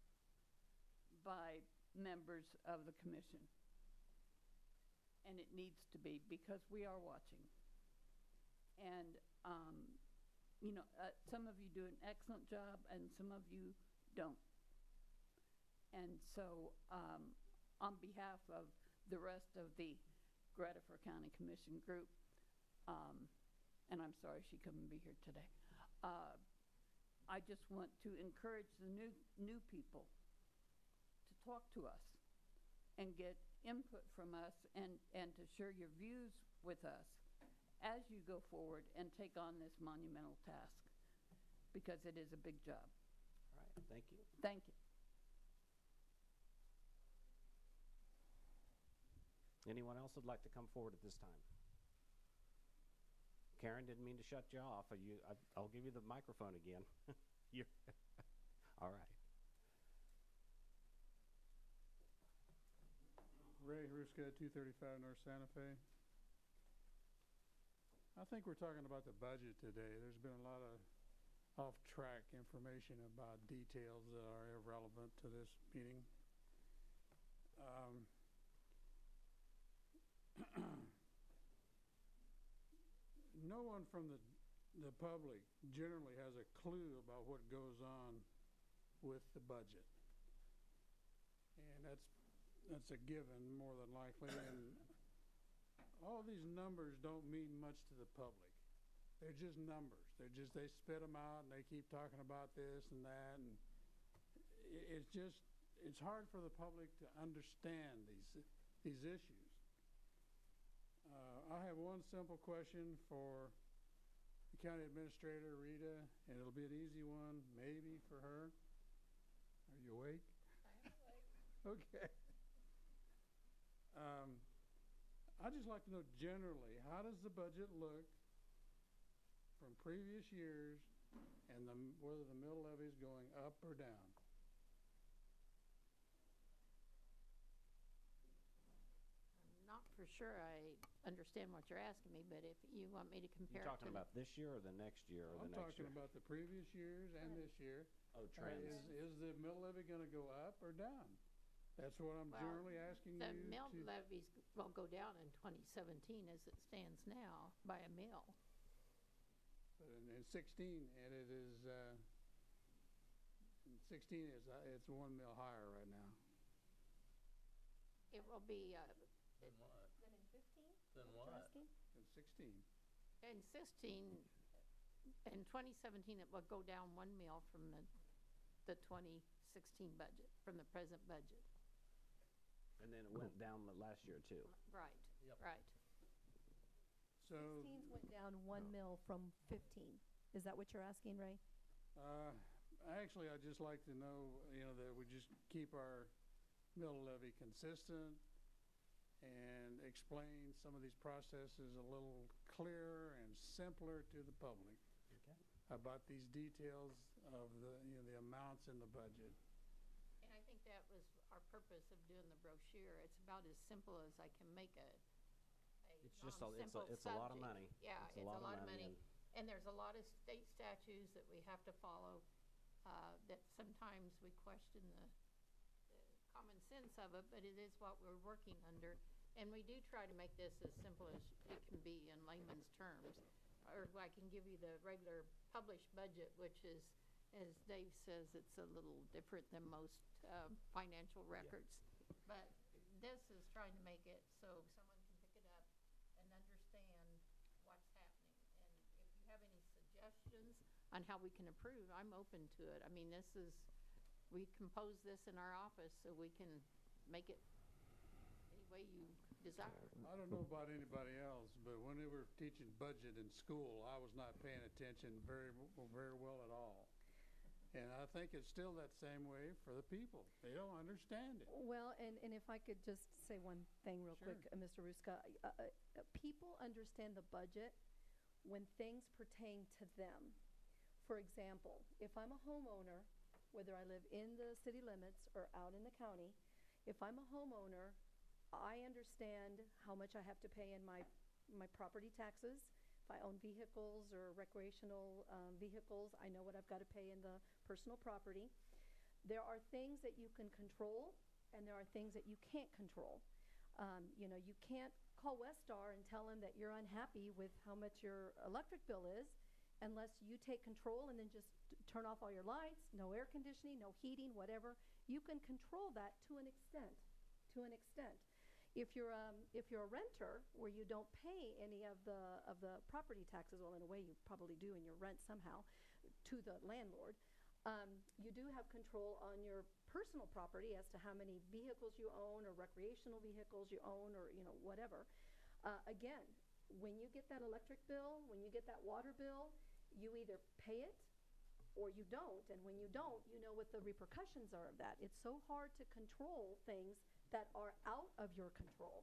by members of the commission. And it needs to be, because we are watching. And, um, you know, uh, some of you do an excellent job and some of you don't. And so um, on behalf of the rest of the Greta for County Commission group, um, and I'm sorry she couldn't be here today, uh, I just want to encourage the new, new people to talk to us and get input from us and, and to share your views with us as you go forward and take on this monumental task, because it is a big job. All right, thank you. Thank you. Anyone else would like to come forward at this time? Karen, didn't mean to shut you off. Are you, I, I'll give you the microphone again. You're all right. Ray Haruska, two thirty-five North Santa Fe. I think we're talking about the budget today. There's been a lot of off-track information about details that are irrelevant to this meeting. Um, no one from the, the public generally has a clue about what goes on with the budget. And that's That's a given, more than likely, and all these numbers don't mean much to the public. They're just numbers. They're just, they spit them out and they keep talking about this and that, and it's just, it's hard for the public to understand these, these issues. Uh, I have one simple question for the county administrator, Rita, and it'll be an easy one, maybe for her. Are you awake? I'm awake. Okay. Um, I'd just like to know generally, how does the budget look from previous years and the, whether the mill levy is going up or down? I'm not for sure I understand what you're asking me, but if you want me to compare You it talking to about this year or the next year or I'm the next talking year? about the previous years and this year. Oh, Uh, trends. Is, is the mill levy going to go up or down? That's what I'm Well, generally asking the you mill to. levies will go down in twenty seventeen as it stands now by a mill. But in, in sixteen, and it is, uh, in sixteen is, uh, it's one mill higher right now. It will be, uh, Then what? Then in fifteen? Then what? In sixteen. in sixteen, in twenty seventeen, it will go down one mill from the, the twenty sixteen budget, from the present budget. And then it went down the last year too. Right, Yep. right. So, sixteens went down one mil from fifteen. Is that what you're asking, Ray? uh, actually, I'd just like to know, you know, that we just keep our mill levy consistent and explain some of these processes a little clearer and simpler to the public Okay. about these details of the, you know, the amounts in the budget. And I think that was our purpose of doing the brochure. It's about as simple as I can make a, a It's just a- it's a- non-simple it's a lot of subject. money. Yeah, It's a lot of money money. and- And there's a lot of state statutes that we have to follow, uh, that sometimes we question the, the common sense of it, but it is what we're working under. And we do try to make this as simple as it can be in layman's terms. Or I can give you the regular published budget, which is, as Dave says, it's a little different than most uh, financial records. But this is trying to make it so someone can pick it up and understand what's happening. And if you have any suggestions on how we can improve, I'm open to it. I mean, this is, we compose this in our office so we can make it any way you desire. I don't know about anybody else, but when they were teaching budget in school, I was not paying attention very, w- very well at all. And I think it's still that same way for the people. They don't understand it. Well, and, and if I could just say one thing real Sure. quick, uh, Mister Ruska. Uh, uh, uh, people understand the budget when things pertain to them. For example, if I'm a homeowner, whether I live in the city limits or out in the county, if I'm a homeowner, I understand how much I have to pay in my, my property taxes. If I own vehicles or recreational um, vehicles, I know what I've got to pay in the personal property. There are things that you can control, and there are things that you can't control. Um, you know, you can't call Westar and tell them that you're unhappy with how much your electric bill is unless you take control and then just t- turn off all your lights, no air conditioning, no heating, whatever. You can control that to an extent, to an extent. If you're um, if you're a renter where you don't pay any of the of the property taxes, well, in a way you probably do in your rent somehow, to the landlord, um, you do have control on your personal property as to how many vehicles you own or recreational vehicles you own or you know whatever. Uh, again, when you get that electric bill, when you get that water bill, you either pay it or you don't, and when you don't, you know what the repercussions are of that. It's so hard to control things that are out of your control.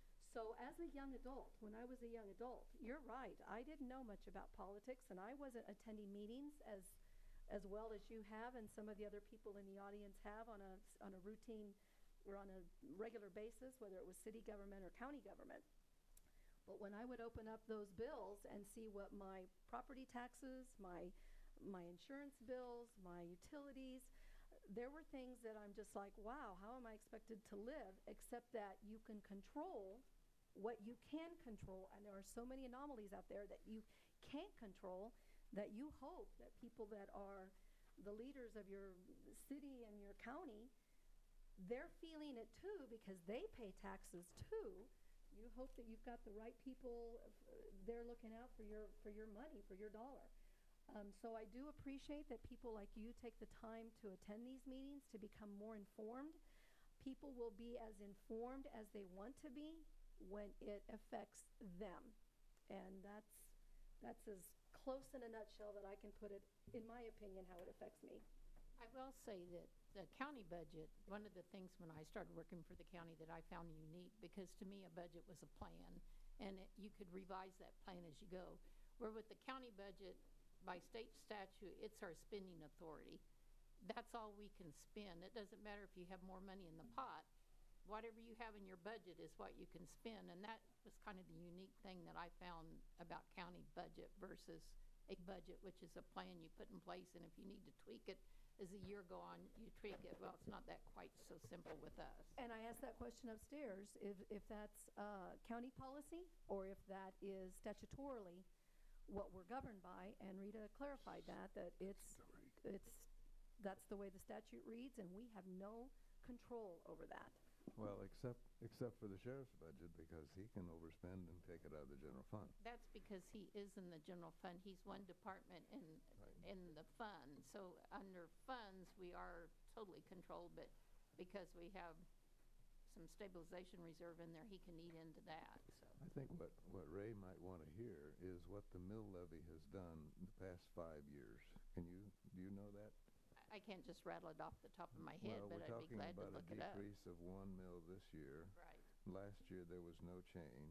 So as a young adult, when I was a young adult, you're right, I didn't know much about politics, and I wasn't attending meetings as as well as you have and some of the other people in the audience have on a, on a routine or on a regular basis, whether it was city government or county government. But when I would open up those bills and see what my property taxes, my my insurance bills, my utilities, there were things that I'm just like, wow, how am I expected to live? Except that you can control what you can control, and there are so many anomalies out there that you can't control that you hope that people that are the leaders of your city and your county, they're feeling it too because they pay taxes too. You hope that you've got the right people uh, there looking out for your for your money, for your dollar. Um, so I do appreciate that people like you take the time to attend these meetings to become more informed. People will be as informed as they want to be when it affects them. And that's that's as close in a nutshell that I can put it, in my opinion, how it affects me. I will say that the county budget, one of the things when I started working for the county that I found unique, because to me a budget was a plan, and it, you could revise that plan as you go. Where with the county budget, by state statute, it's our spending authority. That's all we can spend. It doesn't matter if you have more money in the pot. Whatever you have in your budget is what you can spend, and that was kind of the unique thing that I found about county budget versus a budget, which is a plan you put in place, and if you need to tweak it as the year go on, you tweak it. Well, it's not that quite so simple with us. And I asked that question upstairs, if, if that's uh, county policy or if that is statutorily what we're governed by, and Rita clarified that, that it's, it's, that's the way the statute reads, and we have no control over that. Well, except, except for the sheriff's budget, because he can overspend and take it out of the general fund. That's because he is in the general fund. He's one department in, Right. in the fund. So under funds, we are totally controlled, but because we have some stabilization reserve in there, he can eat into that, so. I think what, what Ray might want to hear is what the mill levy has done the past five years. Can you, do you know that? I can't just rattle it off the top of my head, Well, but we're I'd be talking glad to about a look it up. decrease of one mil this year. Right. Last year, there was no change.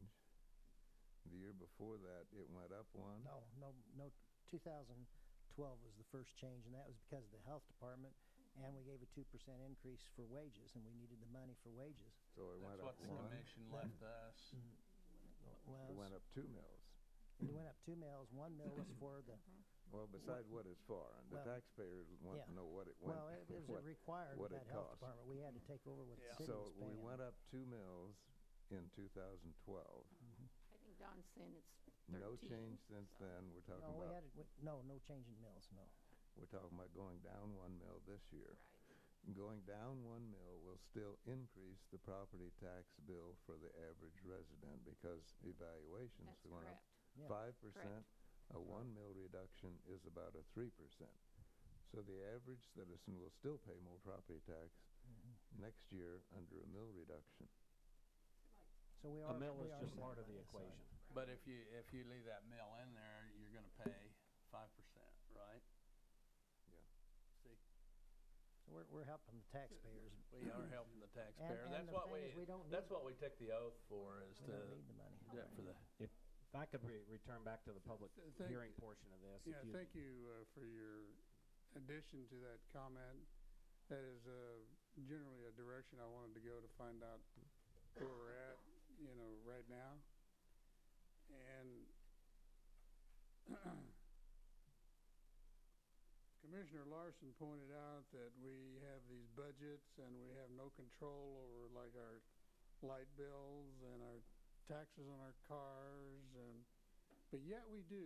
The year before that, it went up one. No, no, no, two thousand twelve was the first change, and that was because of the health department, and we gave a two percent increase for wages, and we needed the money for wages. So it went That's up what the one. commission left us. Well, It went up two mills. And you went up two mills. One mill was for the, Well, beside what it's for, and the Well, taxpayers want yeah. to know what it went, well, it it was what, required what of it that health cost. department. We had to take over what the Yeah. city So was paying. we went up two mills in two thousand twelve. I think Don's saying it's No thirteen. change since so- then. We're talking No, we about, had it, we- no, no change in mills, no. we're talking about going down one mill this year. Right. Going down one mill will still increase the property tax bill for the average resident because evaluations That's went up correct. Yeah. five percent. A one mill reduction is about a three percent. So the average citizen will still pay more property tax Mhm. next year under a mill reduction. So we A are. mill we is are just set part of by the this side. equation. But if you, if you leave that mill in there, you're gonna pay five percent, right? Yeah. See, So we're, we're helping the taxpayers. we are helping the taxpayer. and That's the what thing we, is we don't that's need- what we took the oath for, is We to, don't need the money. that for the, If, if I could re- return back to the public Th- thank- hearing portion of this. if Yeah, you'd- thank you uh, for your addition to that comment. That is uh, generally a direction I wanted to go to find out where we're at, you know, right now. And Commissioner Larson pointed out that we have these budgets and we have no control over like our light bills and our taxes on our cars, and but yet we do.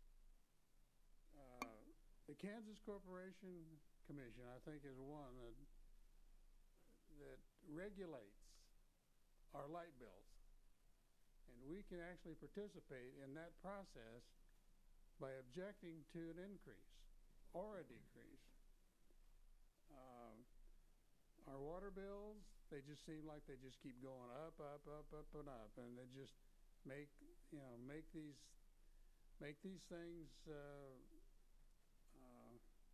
Uh, the Kansas Corporation Commission, I think, is one that that regulates our light bills, and we can actually participate in that process by objecting to an increase or a decrease. Uh, our water bills, they just seem like they just keep going up, up, up, up, and up, and they just make, you know, make these, make these things, uh, uh,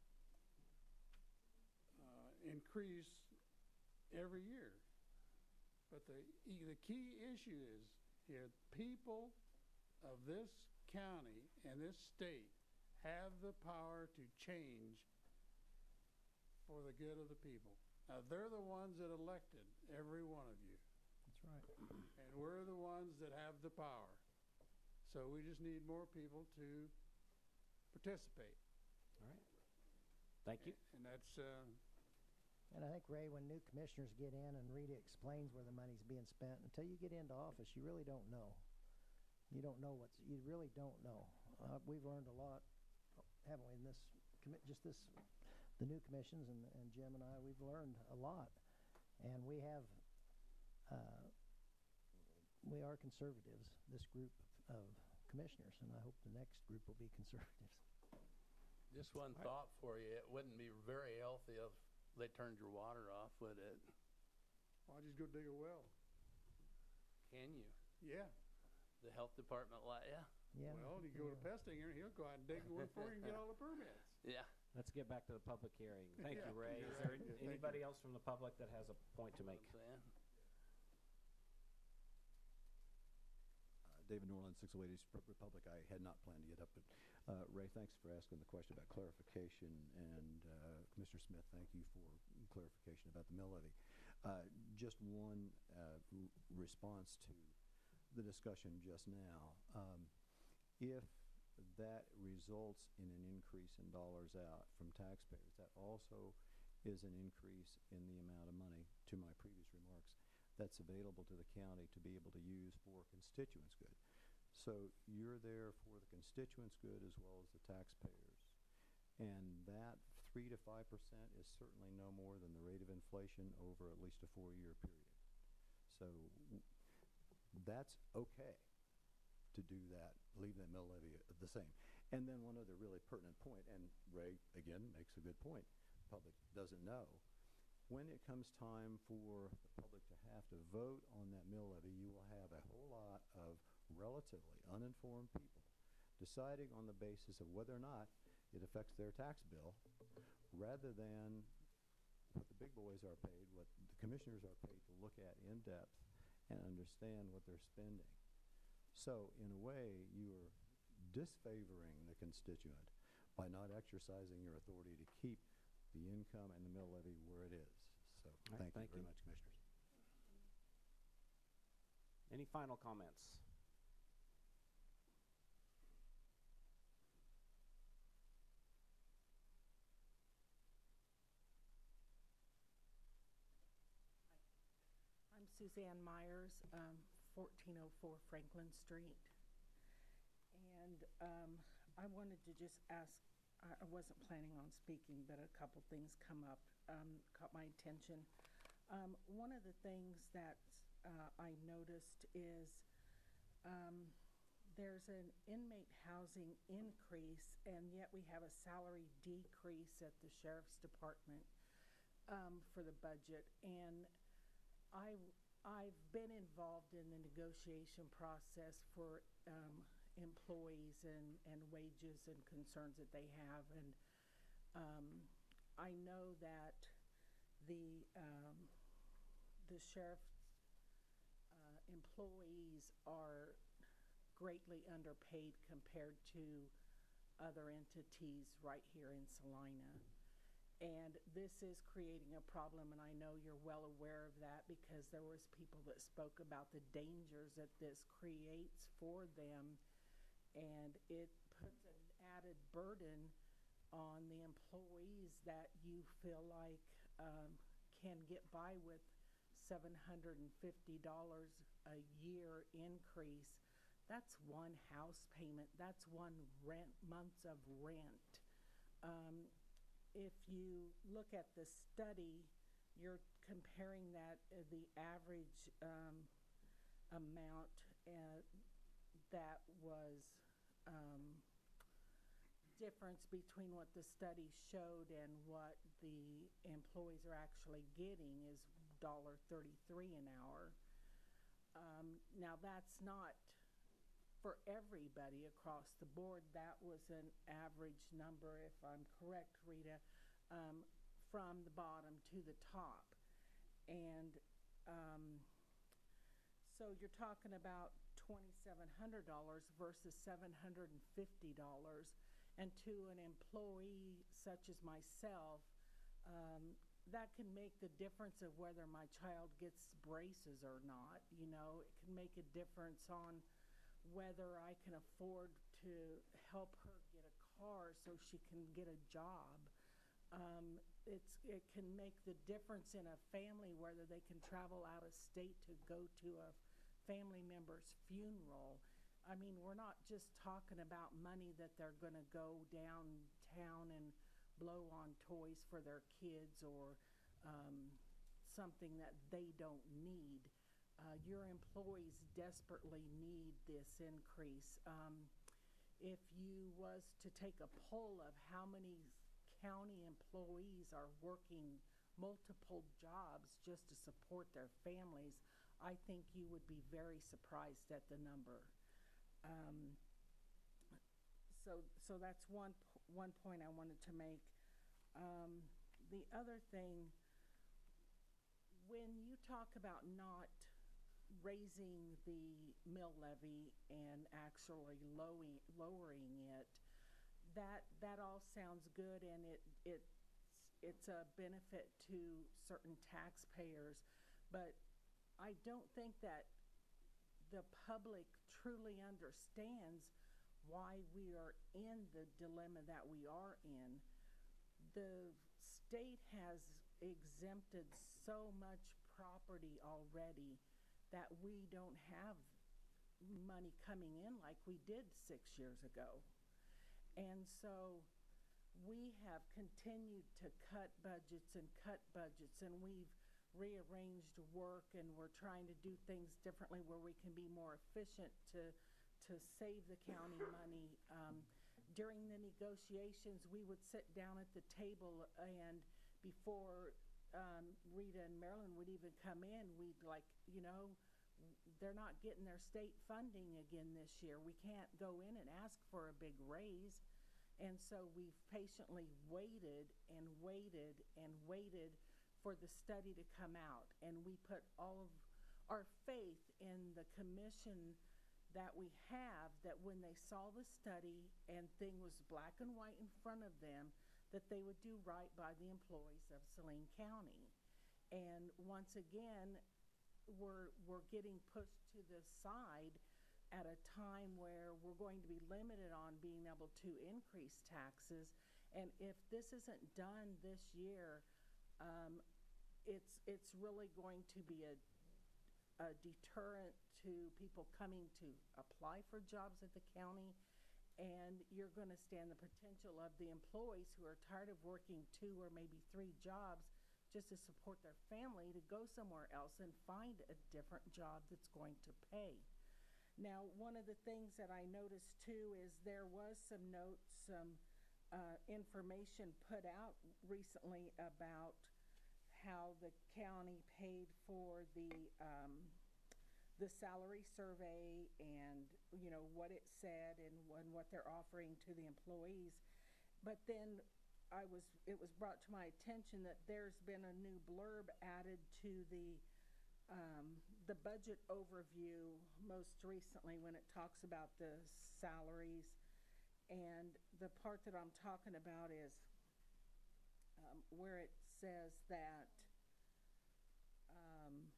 uh, increase every year. But the, e- the key issue is here, people of this county and this state have the power to change for the good of the people. Now, they're the ones that elected every one of you, That's right. and we're the ones that have the power. So we just need more people to participate. All right. Thank you. And that's, uh, And I think, Ray, when new commissioners get in and Rita explains where the money's being spent, until you get into office, you really don't know. You don't know what's, you really don't know. Uh, we've learned a lot, haven't we, in this, commi- just this, the new commissions and, and Jim and I, we've learned a lot. And we have, uh, we are conservatives, this group of commissioners, and I hope the next group will be conservatives. just one All right. thought for you, it wouldn't be very healthy if they turned your water off, would it? I'll just go dig a well. Can you? Yeah. The health department let ya? Yeah. Well, you go to Pestinger, he'll go out and dig one for you and get all the permits. Yeah. Let's get back to the public hearing. Thank you, Yeah. Ray. Is Yeah. there Yeah, thank anybody you. else from the public that has a point to make? Know what I'm saying? Uh, David Norland, six oh eight East Republic. I had not planned to get up, but uh, Ray, thanks for asking the question about clarification, and uh, Commissioner Smith, thank you for clarification about the mill levy. Uh, just one uh, r- response to the discussion just now. Um, if that results in an increase in dollars out from taxpayers, that also is an increase in the amount of money, to my previous remarks, that's available to the county to be able to use for constituents' good. So you're there for the constituents' good as well as the taxpayers. And that three to five percent is certainly no more than the rate of inflation over at least a four-year period. So w- that's okay to do that, leave that mill levy uh, the same. And then one other really pertinent point, and Ray, again, makes a good point, public doesn't know. When it comes time for the public to have to vote on that mill levy, you will have a whole lot of relatively uninformed people deciding on the basis of whether or not it affects their tax bill, rather than what the big boys are paid, what the commissioners are paid to look at in depth and understand what they're spending. So in a way, you are disfavoring the constituent by not exercising your authority to keep the income and the mill levy where it is. So All right, thank, thank you very you. much, Commissioners. Any final comments? Suzanne Myers, um, fourteen oh four Franklin Street. And um, I wanted to just ask, I I wasn't planning on speaking, but a couple things come up, um, caught my attention. Um, One of the things that uh, I noticed is um, there's an inmate housing increase, and yet we have a salary decrease at the Sheriff's Department um, for the budget. And I, I've been involved in the negotiation process for um, employees and, and wages and concerns that they have. And um, I know that the, um, the sheriff's uh, employees are greatly underpaid compared to other entities right here in Salina. And this is creating a problem, and I know you're well aware of that because there was people that spoke about the dangers that this creates for them, and it puts an added burden on the employees that you feel like um, can get by with seven hundred fifty dollars a year increase. That's one house payment. That's one rent, months of rent. Um, if you look at the study, you're comparing that, uh, the average um, amount uh, that was um, difference between what the study showed and what the employees are actually getting is one dollar thirty-three an hour. Um, now that's not for everybody across the board. That was an average number, if I'm correct, Rita, um, from the bottom to the top. And um, so you're talking about twenty-seven hundred dollars versus seven hundred fifty dollars. And to an employee such as myself, um, that can make the difference of whether my child gets braces or not. You know, it can make a difference on whether I can afford to help her get a car so she can get a job. Um, it's, it can make the difference in a family whether they can travel out of state to go to a family member's funeral. I mean, we're not just talking about money that they're going to go downtown and blow on toys for their kids or um, something that they don't need. Uh, your employees desperately need this increase. Um, if you was to take a poll of how many county employees are working multiple jobs just to support their families, I think you would be very surprised at the number. Um, so, so that's one one point I wanted to make. Um, the other thing, when you talk about not raising the mill levy and actually lowering lowering it, that that all sounds good, and it it it's a benefit to certain taxpayers, but I don't think that the public truly understands why we are in the dilemma that we are in. The state has exempted so much property already that we don't have money coming in like we did six years ago. And so we have continued to cut budgets and cut budgets, and we've rearranged work, and we're trying to do things differently where we can be more efficient to to save the county money. Um, during the negotiations, we would sit down at the table, and before um, Rita and Marilyn would even come in, we'd like, you know, they're not getting their state funding again this year. We can't go in and ask for a big raise. And so we've patiently waited and waited and waited for the study to come out. And we put all of our faith in the commission that we have, that when they saw the study and thing was black and white in front of them, that they would do right by the employees of Saline County. And once again, we're, we're getting pushed to the side at a time where we're going to be limited on being able to increase taxes. And if this isn't done this year, um, it's, it's really going to be a, a deterrent to people coming to apply for jobs at the county, and you're going to stand the potential of the employees who are tired of working two or maybe three jobs just to support their family to go somewhere else and find a different job that's going to pay. Now, one of the things that I noticed too is there was some notes, some uh, information put out recently about how the county paid for the um, the salary survey and, you know, what it said and, and what they're offering to the employees. But then I was, it was brought to my attention that there's been a new blurb added to the, um, the budget overview most recently when it talks about the salaries. And the part that I'm talking about is um, where it says that um,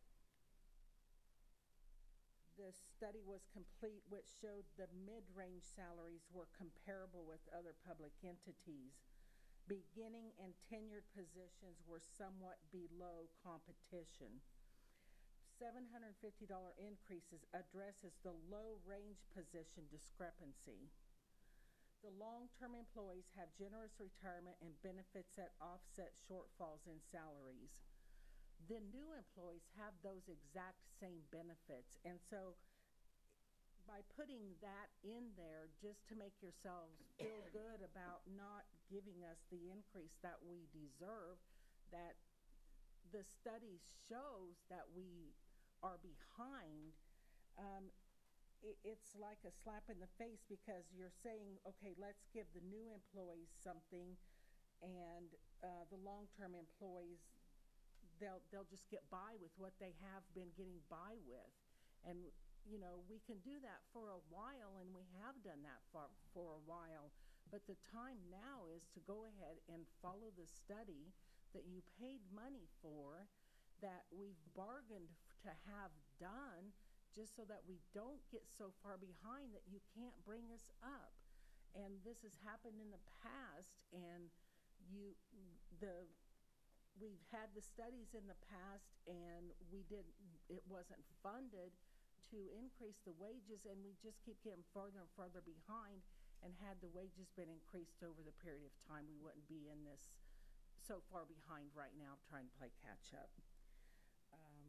the study was complete, which showed the mid-range salaries were comparable with other public entities. Beginning and tenured positions were somewhat below competition. seven hundred fifty dollars increases addresses the low-range position discrepancy. The long-term employees have generous retirement and benefits that offset shortfalls in salaries. The new employees have those exact same benefits. And so by putting that in there just to make yourselves feel good about not giving us the increase that we deserve, that the study shows that we are behind, um, it, it's like a slap in the face because you're saying, okay, let's give the new employees something, and uh, the long-term employees, they'll they'll just get by with what they have been getting by with. And you know, we can do that for a while, and we have done that for for a while, but the time now is to go ahead and follow the study that you paid money for, that we've bargained to have done, just so that we don't get so far behind that you can't bring us up. And this has happened in the past, and you the we've had the studies in the past, and we didn't, it wasn't funded to increase the wages, and we just keep getting further and further behind. And had the wages been increased over the period of time, we wouldn't be in this so far behind right now trying to play catch up. Um,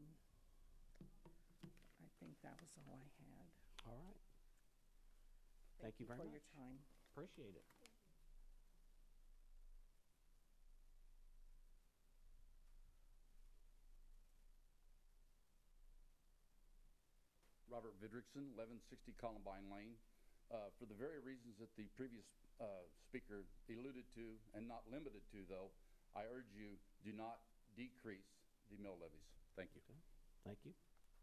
I think that was all I had. All right. Thank, Thank you very for much. your time. Appreciate it. Robert Vidrickson, eleven sixty Columbine Lane. Uh, for the very reasons that the previous uh, speaker alluded to, and not limited to, though, I urge you, do not decrease the mill levies. Thank you. Okay. Thank you.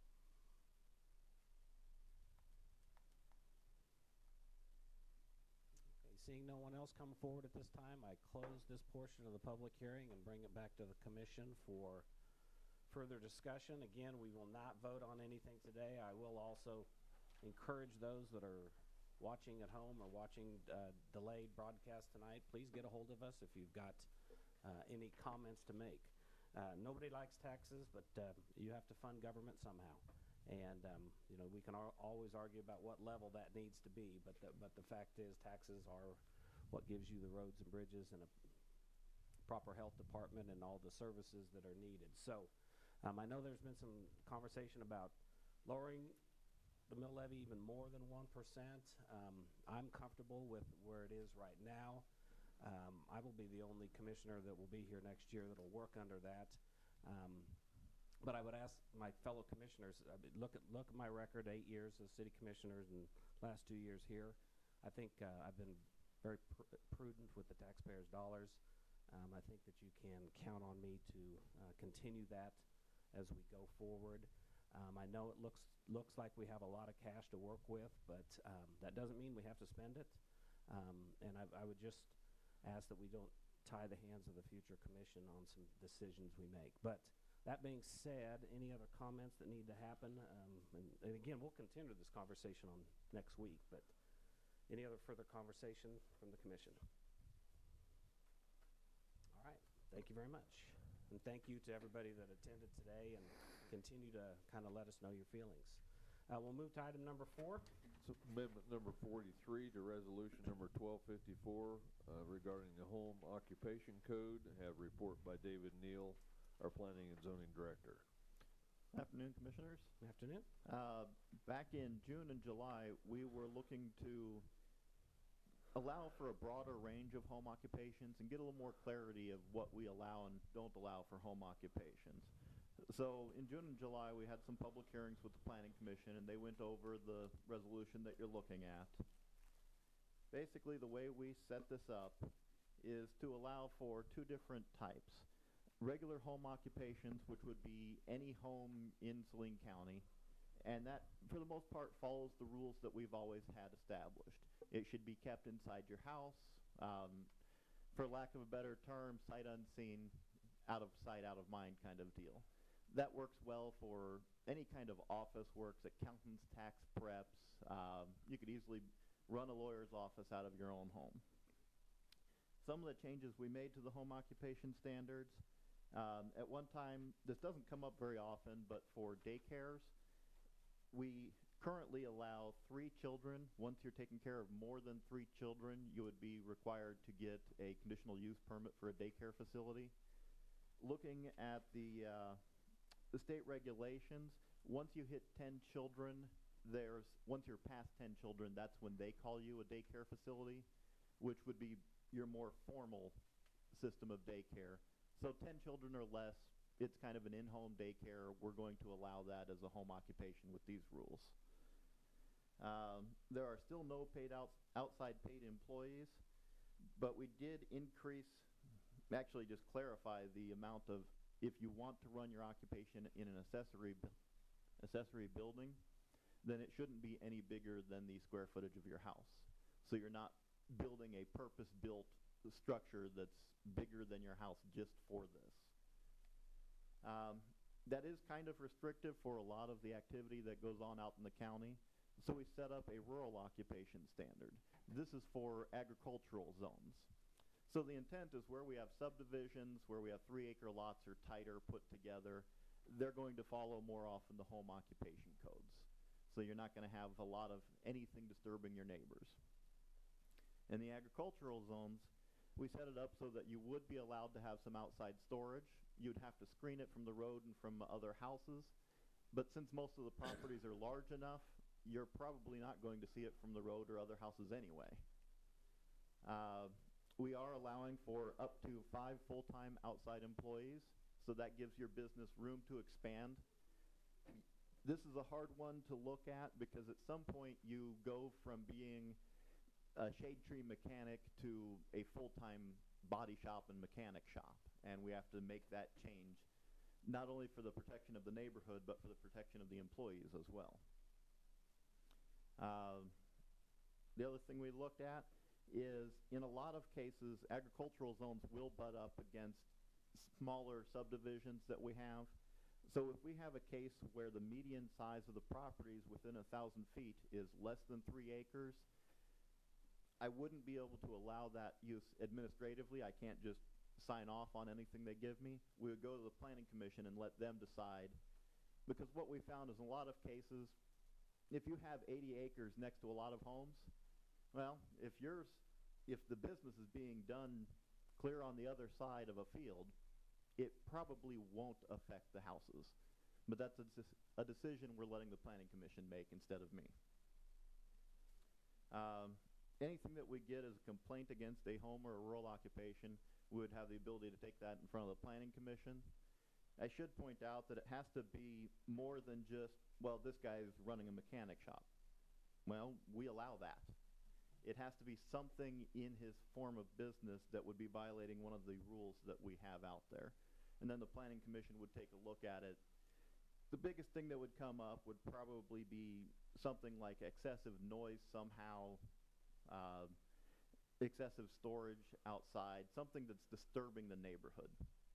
Okay, seeing no one else come forward at this time, I close this portion of the public hearing and bring it back to the commission for further discussion. Again, we will not vote on anything today. I will also encourage those that are watching at home or watching uh, delayed broadcast tonight, please get a hold of us if you've got uh, any comments to make. Uh, nobody likes taxes, but uh, you have to fund government somehow. And, um, you know, we can al always argue about what level that needs to be, but the, but the fact is taxes are what gives you the roads and bridges and a proper health department and all the services that are needed. So um, I know there's been some conversation about lowering the mill levy even more than one percent. Um, I'm comfortable with where it is right now. Um, I will be the only commissioner that will be here next year that will work under that. Um, but I would ask my fellow commissioners, I mean, look at look at my record, eight years as city commissioners and last two years here. I think uh, I've been very pr prudent with the taxpayers' dollars. Um, I think that you can count on me to uh, continue that as we go forward. Um, I know it looks looks like we have a lot of cash to work with, but um, that doesn't mean we have to spend it. Um, and I, I would just ask that we don't tie the hands of the future commission on some decisions we make. But that being said, any other comments that need to happen? Um, and, and again, we'll continue this conversation on next week, but any other further conversation from the commission? All right, thank you very much. And thank you to everybody that attended today and continue to kind of let us know your feelings. Uh, we'll move to item number four. So amendment number forty-three to resolution number twelve fifty-four uh, regarding the home occupation code. Have report by David Neal, our planning and zoning director. Afternoon, Commissioners. Afternoon. Uh, back in June and July, we were looking to allow for a broader range of home occupations and get a little more clarity of what we allow and don't allow for home occupations. So in June and July, we had some public hearings with the Planning Commission, and they went over the resolution that you're looking at. Basically, the way we set this up is to allow for two different types. Regular home occupations, which would be any home in Saline County, and that, for the most part, follows the rules that we've always had established. It should be kept inside your house, um, for lack of a better term, sight unseen, out of sight, out of mind kind of deal. That works well for any kind of office works, accountants, tax preps. Um, you could easily run a lawyer's office out of your own home. Some of the changes we made to the home occupation standards, um, at one time, this doesn't come up very often, but for daycares, we currently allow three children. Once you're taking care of more than three children, you would be required to get a conditional use permit for a daycare facility. Looking at the uh, the state regulations, once you hit ten children, there's once you're past ten children, that's when they call you a daycare facility, which would be your more formal system of daycare. So ten children or less, it's kind of an in-home daycare. We're going to allow that as a home occupation with these rules. Um, there are still no paid out, outside paid employees, but we did increase, actually just clarify the amount of, if you want to run your occupation in an accessory, accessory building, then it shouldn't be any bigger than the square footage of your house. So you're not building a purpose-built structure that's bigger than your house just for this. Um, that is kind of restrictive for a lot of the activity that goes on out in the county. So we set up a rural occupation standard. This is for agricultural zones. So the intent is where we have subdivisions, where we have three acre lots or tighter put together, they're going to follow more often the home occupation codes. So you're not going to have a lot of anything disturbing your neighbors. In the agricultural zones, we set it up so that you would be allowed to have some outside storage. You'd have to screen it from the road and from other houses. But since most of the properties are large enough, you're probably not going to see it from the road or other houses anyway. Uh, we are allowing for up to five full-time outside employees, so that gives your business room to expand. This is a hard one to look at because at some point you go from being a shade tree mechanic to a full-time body shop and mechanic shop, and we have to make that change not only for the protection of the neighborhood but for the protection of the employees as well. Uh, the other thing we looked at is in a lot of cases agricultural zones will butt up against smaller subdivisions that we have. So if we have a case where the median size of the properties within a thousand feet is less than three acres, I wouldn't be able to allow that use administratively. I can't just sign off on anything they give me. We would go to the Planning Commission and let them decide, because what we found is in a lot of cases, if you have eighty acres next to a lot of homes, well, if yours, if the business is being done clear on the other side of a field, it probably won't affect the houses. But that's a, a decision we're letting the Planning Commission make instead of me. Um, anything that we get as a complaint against a home or a rural occupation, we would have the ability to take that in front of the Planning Commission. I should point out that it has to be more than just, well, this guy is running a mechanic shop. Well, we allow that. It has to be something in his form of business that would be violating one of the rules that we have out there. And then the Planning Commission would take a look at it. The biggest thing that would come up would probably be something like excessive noise somehow, uh, excessive storage outside, something that's disturbing the neighborhood.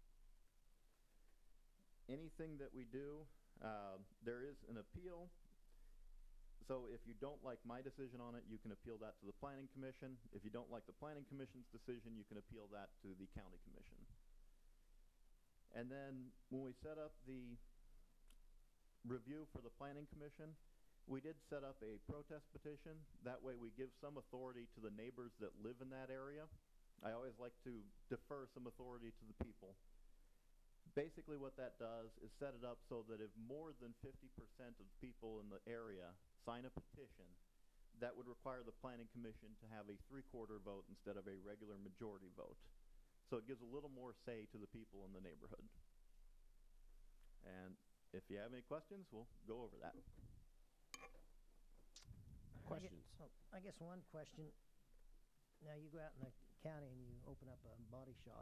Anything that we do, uh, there is an appeal. So if you don't like my decision on it, you can appeal that to the Planning Commission. If you don't like the Planning Commission's decision, you can appeal that to the County Commission. And then when we set up the review for the planning commission. We did set up a protest petition. That way we give some authority to the neighbors that live in that area. I always like to defer some authority to the people. Basically what that does is set it up so that if more than fifty percent of people in the area sign a petition, that would require the planning commission to have a three-quarter vote instead of a regular majority vote. So it gives a little more say to the people in the neighborhood. And if you have any questions, we'll go over that. Questions? I guess, oh, I guess one question. Now you go out in the county and you open up a body shop.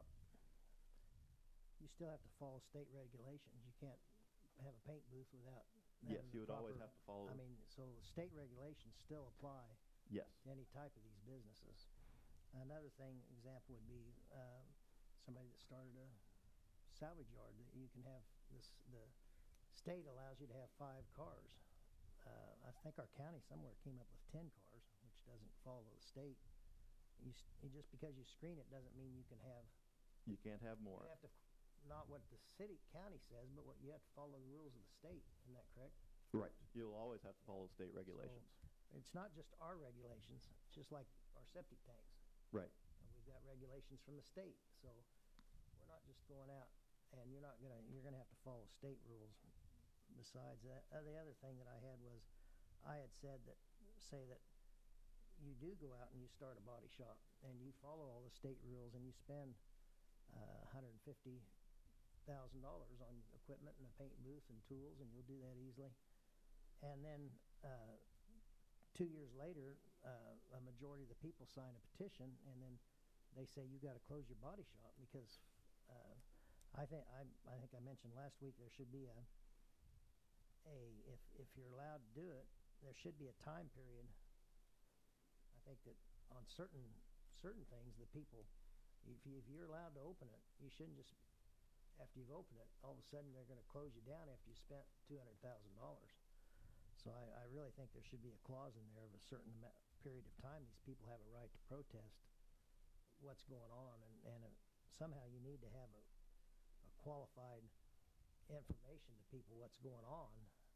You still have to follow state regulations. You can't have a paint booth without. Yes, having you the would always proper- have to follow. I mean, so state regulations still apply Yes. to any type of these businesses. Another thing, example would be um, somebody that started a salvage yard. That you can have this. The state allows you to have five cars. Uh, I think our county somewhere came up with ten cars, which doesn't follow the state. You, s- you just because you screen it doesn't mean you can have. You can't have more. You have to, f- not what the city county says, but what you have to follow the rules of the state. Isn't that correct? Right. You'll always have to follow state regulations. So it's not just our regulations. It's just like our septic tanks. Right. Uh, We've got regulations from the state, so we're not just going out and you're not gonna, you're gonna have to follow state rules. Besides that, uh, the other thing that I had was, I had said that, say that you do go out and you start a body shop and you follow all the state rules and you spend uh, one hundred fifty thousand dollars on equipment and a paint booth and tools, and you'll do that easily. And then uh, two years later, uh, a majority of the people sign a petition, and then they say you got to close your body shop because uh, I think I, I think I mentioned last week there should be a a if if you're allowed to do it, there should be a time period. I think that on certain certain things, the people, if you, if you're allowed to open it, you shouldn't just after you've opened it, all of a sudden they're going to close you down after you spent two hundred thousand dollars. So I, I really think there should be a clause in there of a certain amount, period of time these people have a right to protest what's going on, and, and uh, somehow you need to have a, a qualified information to people what's going on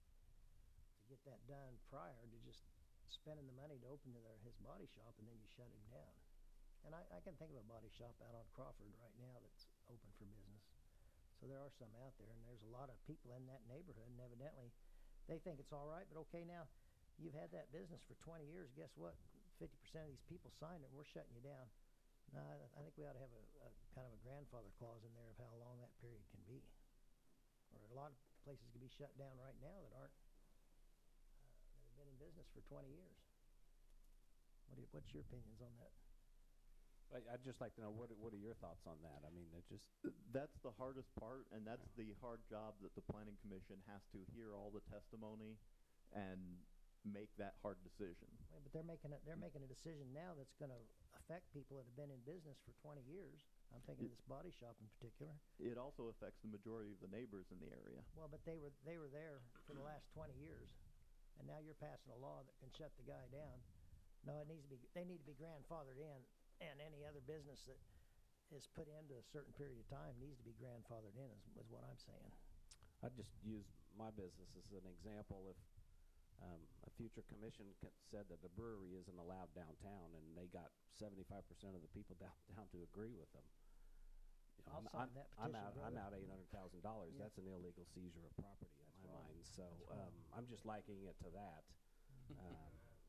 to get that done prior to just spending the money to open to their, his body shop and then you shut him down. And I, I can think of a body shop out on Crawford right now that's open for business. So there are some out there, and there's a lot of people in that neighborhood, and evidently they think it's all right, but okay, now you've had that business for twenty years. Guess what? fifty percent of these people signed it, and we're shutting you down. No, I, I think we ought to have a, a kind of a grandfather clause in there of how long that period can be. Or a lot of places can be shut down right now that aren't, uh, that have been in business for twenty years. What do you, what's your opinions on that? I- I'd just like to know, what, are- what are your thoughts on that? I mean, it just, That's the hardest part, and that's the hard job that the planning commission has to hear all the testimony and make that hard decision. Well, but they're making a, they're making a decision now that's going to affect people that have been in business for twenty years. I'm thinking of this body shop in particular. It also affects the majority of the neighbors in the area. Well, but they were, they were there for the last twenty years, and now you're passing a law that can shut the guy down. No, it needs to be, they need to be grandfathered in, and any other business that is put into a certain period of time needs to be grandfathered in, is, is what I'm saying. I'd just use my business as an example. If um, a future commission c- said that the brewery isn't allowed downtown, and they got seventy-five percent of the people downtown to agree with them, you know, I'll I'm, sign I'm, that I'm petition, out. I'm brother. out eight hundred thousand dollars. Yeah. That's an illegal seizure of property in That's my wrong. mind. So That's wrong. um, I'm just likening it to that. um,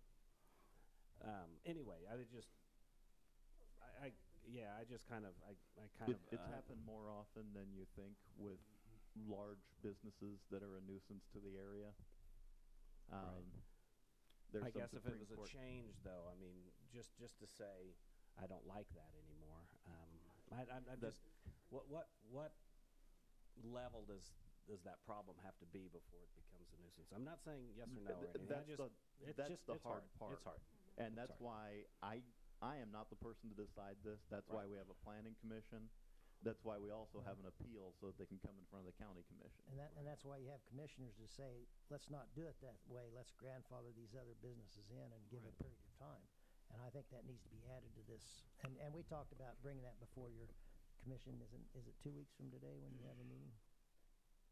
um, anyway, I would just, I, I yeah, I just kind of, I, I kind It, of. it's uh, happened more often than you think with large businesses that are a nuisance to the area. Um, there's I some guess if it Supreme was a Court- change, though, I mean, just just to say, I don't like that anymore. Um, I, I'm, I'm That- just, what what what level does does that problem have to be before it becomes a nuisance? I'm not saying yes or no or Th- anything. I That's just, the, it's that's just the it's hard, hard. part. It's hard. And It's that's hard. why I, I am not the person to decide this. That's why Right. we have a planning commission. That's why we also have an appeal so that they can come in front of the county commission. And that, and that's why you have commissioners to say, let's not do it that way, let's grandfather these other businesses in and give a period of time. And I think that needs to be added to this. And, and we talked about bringing that before your commission, is it, is it two weeks from today when you have a meeting?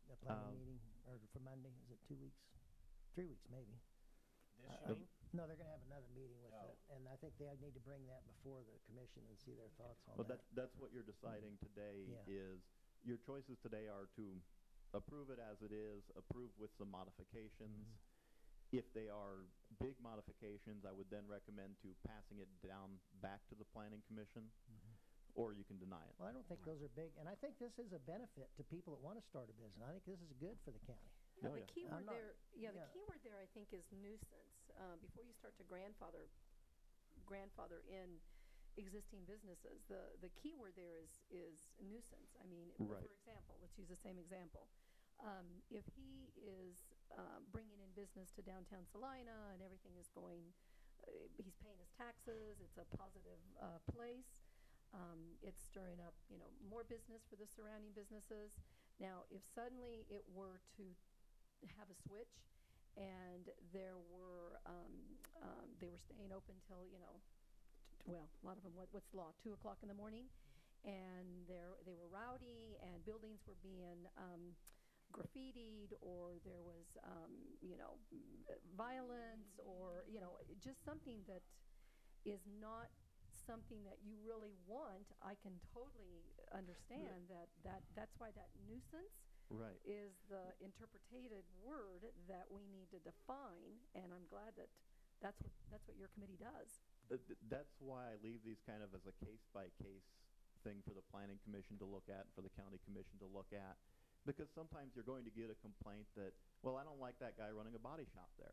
the planning Um, meeting, or for Monday, is it two weeks? Three weeks, maybe. This Uh, June? No, they're gonna have another meeting with Oh. it, and I think they need to bring that before the commission and see their thoughts on Well, that. that's, that's what you're deciding today Yeah. is, your choices today are to approve it as it is, approve with some modifications. Mm-hmm. If they are big modifications, I would then recommend to passing it down back to the planning commission, or you can deny it. Well, I don't think those are big, and I think this is a benefit to people that wanna start a business. I think this is good for the county. Yeah, Oh, the yeah. key I'm word not- there, yeah, the yeah. key word there, I think, is nuisance. Uh, before you start to grandfather, grandfather in existing businesses, the, the key word there is, is nuisance. I mean, Right. for example, let's use the same example. Um, if he is, uh, bringing in business to downtown Salina and everything is going, uh, he's paying his taxes, it's a positive, uh, place. Um, it's stirring up, you know, more business for the surrounding businesses. Now, if suddenly it were to have a switch and there were, um, um, they were staying open till, you know, t- well, a lot of them, what, what's the law, two o'clock in the morning? And they're, they were rowdy and buildings were being, um, graffitied, or there was, um, you know, violence, or, you know, just something that is not something that you really want. I can totally understand that, that, that's why that nuisance Right. is the interpreted word that we need to define, and I'm glad that that's what, that's what your committee does. Uh, th- That's why I leave these kind of as a case-by-case thing for the planning commission to look at, and for the county commission to look at. Because sometimes you're going to get a complaint that, well, I don't like that guy running a body shop there.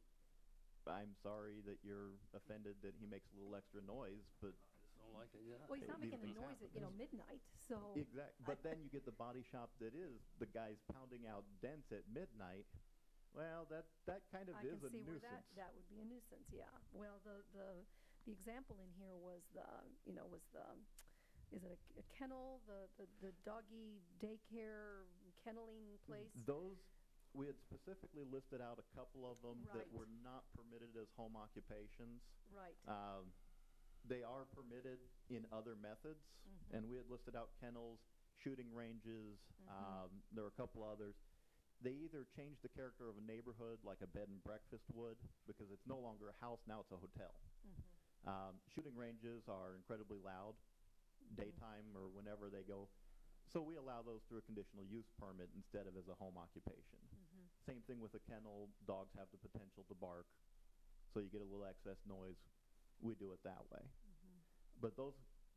I'm sorry that you're offended that he makes a little extra noise, but Just don't like it, yeah. Well, he's not these making a things noise happen. at, you know, midnight, so. exact. But then you get the body shop that is the guy's pounding out dents at midnight. Well, that that kind of I is can a see where nuisance. that, that would be a nuisance, yeah. Well, the, the, the example in here was the, you know, was the, is it a a kennel, the, the, the doggy daycare kenneling place? Those, we had specifically listed out a couple of them that Right. were not permitted as home occupations. Right. Um, they are permitted in other methods, Mhm. and we had listed out kennels, shooting ranges. Mhm. Um, there were a couple others. They either changed the character of a neighborhood, like a bed and breakfast would, because it's no longer a house, now it's a hotel. Mhm. Um, shooting ranges are incredibly loud, daytime or whenever they go. So we allow those through a conditional use permit instead of as a home occupation. Mhm. Same thing with a kennel. Dogs have the potential to bark, so you get a little excess noise. We do it that way. Mhm. But those,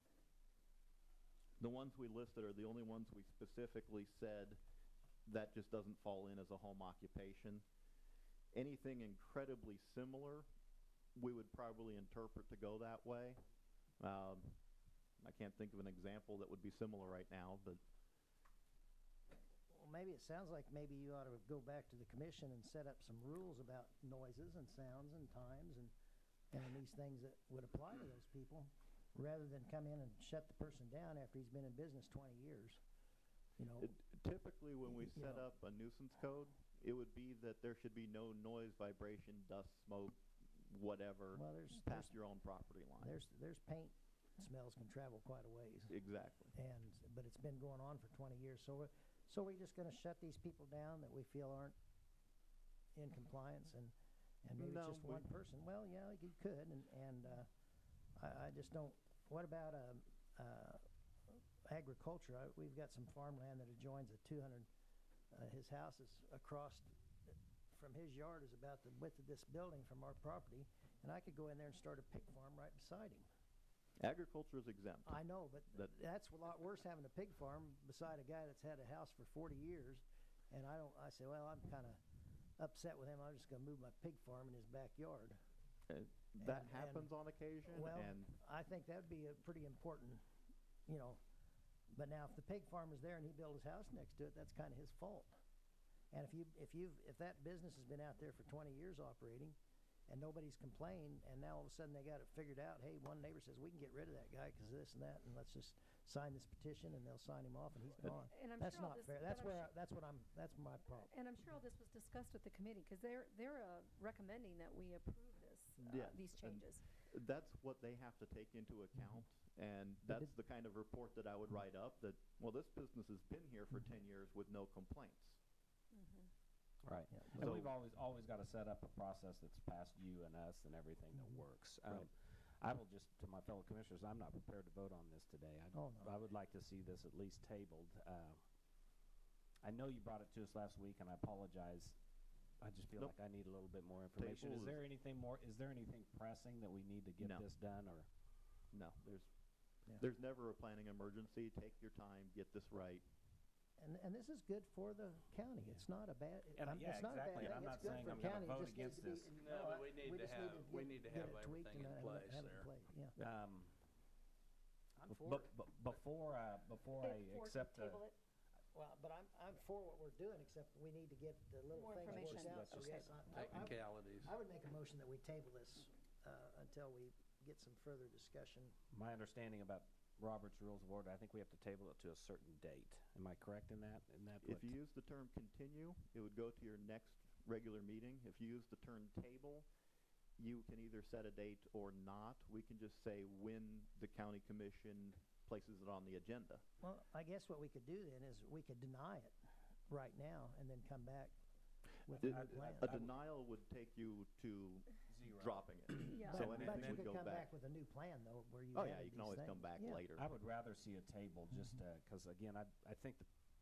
the ones we listed are the only ones we specifically said that just doesn't fall in as a home occupation. Anything incredibly similar, we would probably interpret to go that way. Um, I can't think of an example that would be similar right now, but Well, maybe it sounds like maybe you ought to go back to the commission and set up some rules about noises and sounds and times and, and these things that would apply to those people, rather than come in and shut the person down after he's been in business twenty years. You know, it, typically when we you set know. up a nuisance code, it would be that there should be no noise, vibration, dust, smoke, whatever, well, there's, past there's, your own property line. there's, there's paint smells can travel quite a ways. Exactly. And, but it's been going on for twenty years, so we're, so we're just gonna shut these people down that we feel aren't in compliance, and, and maybe No, it's just we- one person? Well, yeah, you could, and, and, uh, I, I just don't, what about, um, uh, agriculture? I, we've got some farmland that adjoins a two hundred, uh, his house is across, from his yard is about the width of this building from our property, and I could go in there and start a pig farm right beside him. Agriculture is exempt. I know, but That- that's a lot worse having a pig farm beside a guy that's had a house for forty years. And I don't, I say, well, I'm kind of upset with him. I'm just going to move my pig farm in his backyard. Uh, that And- happens and- on occasion, Well, and I think that'd be a pretty important, you know. But now if the pig farm is there and he built his house next to it, that's kind of his fault. And if you, if you've, if that business has been out there for twenty years operating, and nobody's complained, and now all of a sudden they got it figured out, hey, one neighbor says, we can get rid of that guy because of this and that, and let's just sign this petition, and they'll sign him off, and he's gone. And I'm That's sure all not this- fair. but That's I'm where, su- I- that's what I'm, that's my problem. And I'm sure all this was discussed with the committee, because they're, they're, uh, recommending that we approve this, uh, Yes, these and- changes. that's what they have to take into account. And But that's the kind of report that I would write up, that, well, this business has been here for ten years with no complaints. Right. Yeah. And So- we've always, always got to set up a process that's past you and us and everything that Mhm. works. Um, Right. I will just, to my fellow commissioners, I'm not prepared to vote on this today. I, Oh, no. I would like to see this at least tabled. Uh, I know you brought it to us last week, and I apologize. I just feel Nope. like I need a little bit more information. Table Is is- there anything more, is there anything pressing that we need to get No. this done, or? No, there's, Yeah. there's never a planning emergency. Take your time, get this right. And, and this is good for the county. It's not a bad, it- And, uh, um, yeah, it's not a bad exactly, and thing. I'm It's not good saying for I'm gonna county. It vote just needs against to be- this. you No, know but what? we need to just have- we get- need to get have it tweaked everything and in have it- place have it there. played, Yeah. Um, I'm b- for bu- it. bu- Before, uh, before I Before we accept the. table it. Well, but I'm, I'm for what we're doing, except we need to get the little More things worked information. out. Let's So just- yes, I- I- I would- Technicalities. I would make a motion that we table this, uh, until we get some further discussion. My understanding about Robert's Rules of Order, I think we have to table it to a certain date. Am I correct in that? In that If what- you use the term continue, it would go to your next regular meeting. If you use the term table, you can either set a date or not. We can just say when the county commission places it on the agenda. Well, I guess what we could do then is we could deny it right now and then come back with a The- new I'd- plan. A denial would take you to Zero. dropping it. Yeah. So But- anything But you would could go come back. back with a new plan though, where you Oh, added yeah, you can these always come things. back Yeah. later. I would rather see a table just because, again, I, I think the,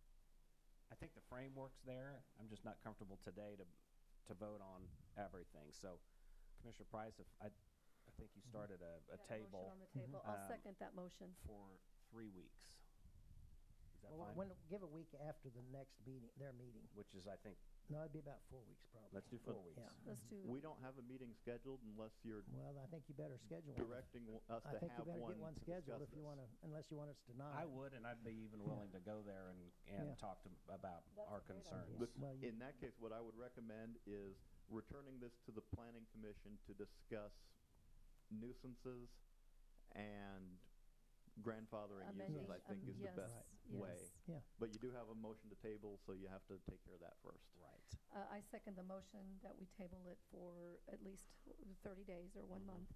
I think the framework's there. I'm just not comfortable today to, to vote on everything. So Commissioner Price, if I, I think you started a, a Got motion table on the table. I'll Um, second that motion. for three weeks. Is that Well, fine? when, give a week after the next meeting, their meeting. Which is, I think, No, it'd be about four weeks probably. let's do four weeks. Yeah. Let's do. We don't have a meeting scheduled unless you're Well, I think you better schedule one. directing w- us I to think you have better one get one to scheduled discuss if you this. wanna, unless you want us to deny. I it. would, and I'd be even willing to go there and, and Yeah. talk to, about That's our a great concerns. idea. But Well, you- in that case, what I would recommend is returning this to the planning commission to discuss nuisances and grandfathering uses, I Amending, think um, is the yes, best yes. way. Yeah. But you do have a motion to table, so you have to take care of that first. Right. Uh, I second the motion that we table it for at least thirty days or one month.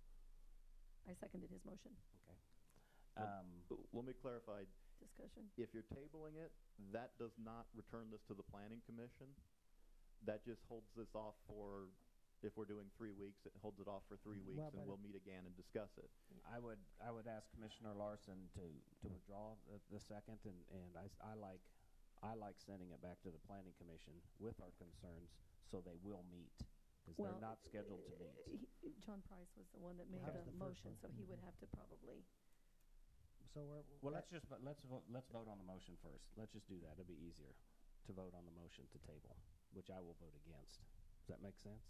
I seconded his motion. Okay. But- Um, But Let me clarify, Discussion. if you're tabling it, that does not return this to the planning commission. That just holds this off for, if we're doing three weeks, it holds it off for three weeks, Well, and but we'll meet again and discuss it. I would, I would ask Commissioner Larson to, to withdraw the, the second, and, and I, s- I like, I like sending it back to the planning commission with our concerns, so they will meet, because they're Well, not scheduled to meet. he- John Price was the one that made That the was the first motion, one. so he would Mhm. have to probably, So we're. Well, that- let's just, vo- let's vote, let's vote on the motion first. Let's just do that, it'll be easier to vote on the motion to table, which I will vote against. Does that make sense?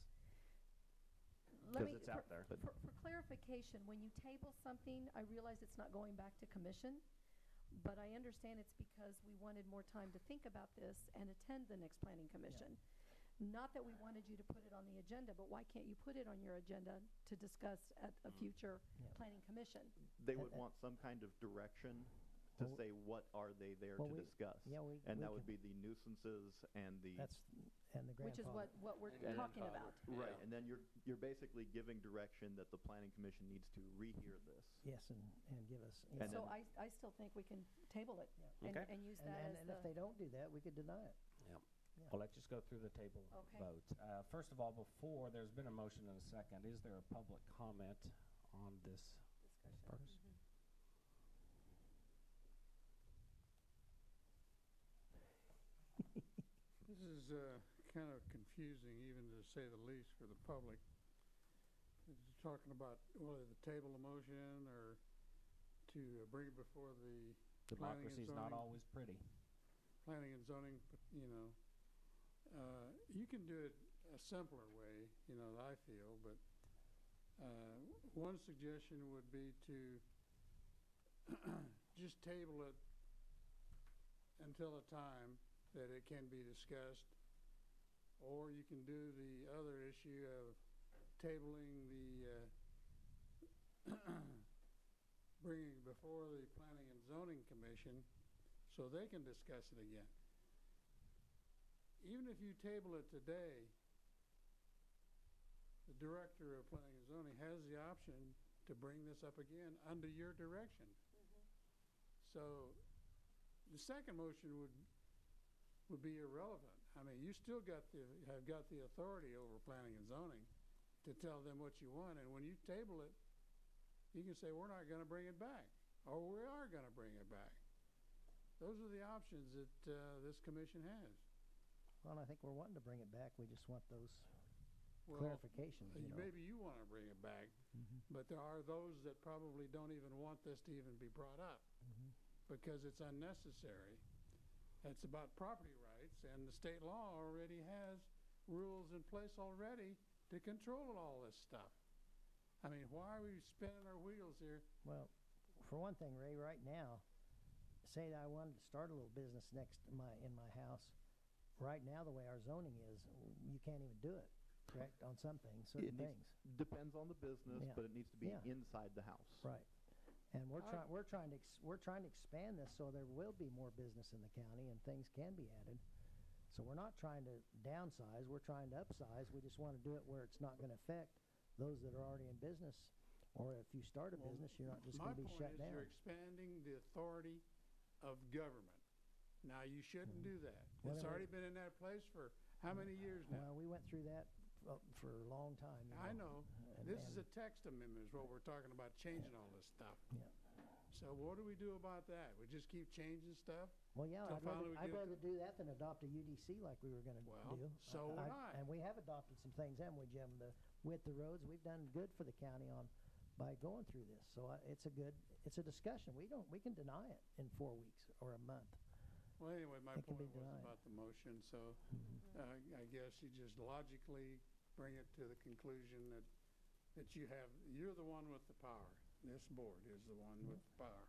let 'Cause me, it's for, out there. for, for clarification, when you table something, I realize it's not going back to commission, but I understand it's because we wanted more time to think about this and attend the next planning commission. Not that we wanted you to put it on the agenda, but why can't you put it on your agenda to discuss at a future Yeah. planning commission? They Uh, would uh, want some kind of direction to Well, say what are they there well, to we- discuss. Yeah, we. And we that would can- be the nuisances and the. That's, and the grandfather. Which is what, what we're And- talking about. Right, Yeah. and then you're, you're basically giving direction that the planning commission needs to rehear this. Yes, and, and give us. you And know, So I, I still think we can table it and, Okay. and use And, that and, as and the. if they don't do that, we could deny it. Yep. Yeah. Well, let's just go through the table Okay. vote. Uh, first of all, before, there's been a motion and a second. Is there a public comment on this Discussion. first? Mhm. This is uh, kind of confusing, even to say the least, for the public. It's talking about whether to table a motion or to uh, bring it before the Planning and Democracy's not zoning. always pretty. planning and zoning, but, you know. Uh, You can do it a simpler way, you know, I feel, but uh, one suggestion would be to just table it until a time that it can be discussed. Or you can do the other issue of tabling the, uh, bringing before the Planning and Zoning Commission so they can discuss it again. Even if you table it today, the Director of Planning and Zoning has the option to bring this up again under your direction. So the second motion would, would be irrelevant. I mean, you still got the, have got the authority over planning and zoning to tell them what you want, and when you table it, you can say, we're not gonna bring it back, or we are gonna bring it back. Those are the options that, uh, this commission has. Well, I think we're wanting to bring it back. We just want those Well, clarifications, uh, you know. Maybe you wanna bring it back, Mhm. but there are those that probably don't even want this to even be brought up Mhm. because it's unnecessary. It's about property rights, and the state law already has rules in place already to control all this stuff. I mean, why are we spinning our wheels here? Well, for one thing, Ray, right now, say that I wanted to start a little business next to my, in my house. Right now, the way our zoning is, you can't even do it, correct, on some things, certain It needs- things. Depends on the business, Yeah. but it needs to be Yeah. inside the house. Right. And we're I- trying, we're trying to, ex- we're trying to expand this so there will be more business in the county and things can be added. So we're not trying to downsize, we're trying to upsize. We just want to do it where it's not going to affect those that are already in business. Or if you start a Well, business, you're not just My going to be point shut is down. you're expanding the authority of government. Now, you shouldn't do that. Well, It's then we- already been in that place for how many years now? Well, we went through that uh, for a long time. you I know. And- This is and- a text amendment is what we're talking about, changing all this stuff. Yeah. So what do we do about that? We just keep changing stuff? Well, yeah, till I'd rather, finally we I'd get- rather do that than adopt a U D C like we were gonna Well, do. so would I. And we have adopted some things, haven't we, Jim? The width of roads, we've done good for the county on, by going through this. So I- it's a good, it's a discussion. We don't, we can deny it in four weeks or a month. Well, anyway, my It can be point was denied. about the motion, so Mm-hmm. uh, I guess you just logically bring it to the conclusion that, that you have, you're the one with the power. This board is the one with the power.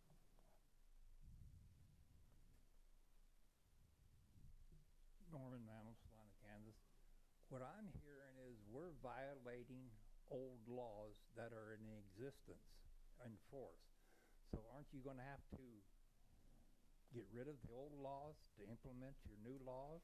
Norman Mantle, Salina, Kansas. What I'm hearing is we're violating old laws that are in existence, in force. So aren't you gonna have to get rid of the old laws to implement your new laws?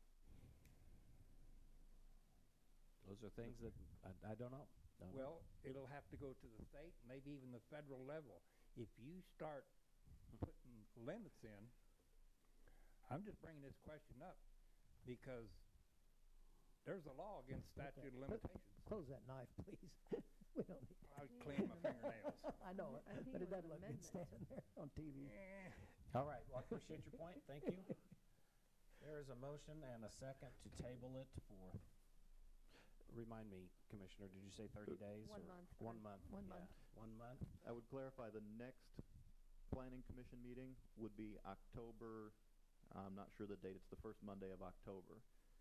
Those are things that I, I don't know. Don't know. Well, it'll have to go to the state, maybe even the federal level. If you start putting limits in, I'm just bringing this question up because there's a law against statute of Put- limitations. Close that knife, please. We don't need. I clean my fingernails. I know it, I think but it it was doesn't an look good amendment. standing there on T V. All right, well, I appreciate your point, thank you. There is a motion and a second to table it for, remind me, Commissioner, did you say thirty days? One or- month. One or- month, One yeah, month. one month. I would clarify the next planning commission meeting would be October, I'm not sure the date, it's the first Monday of October.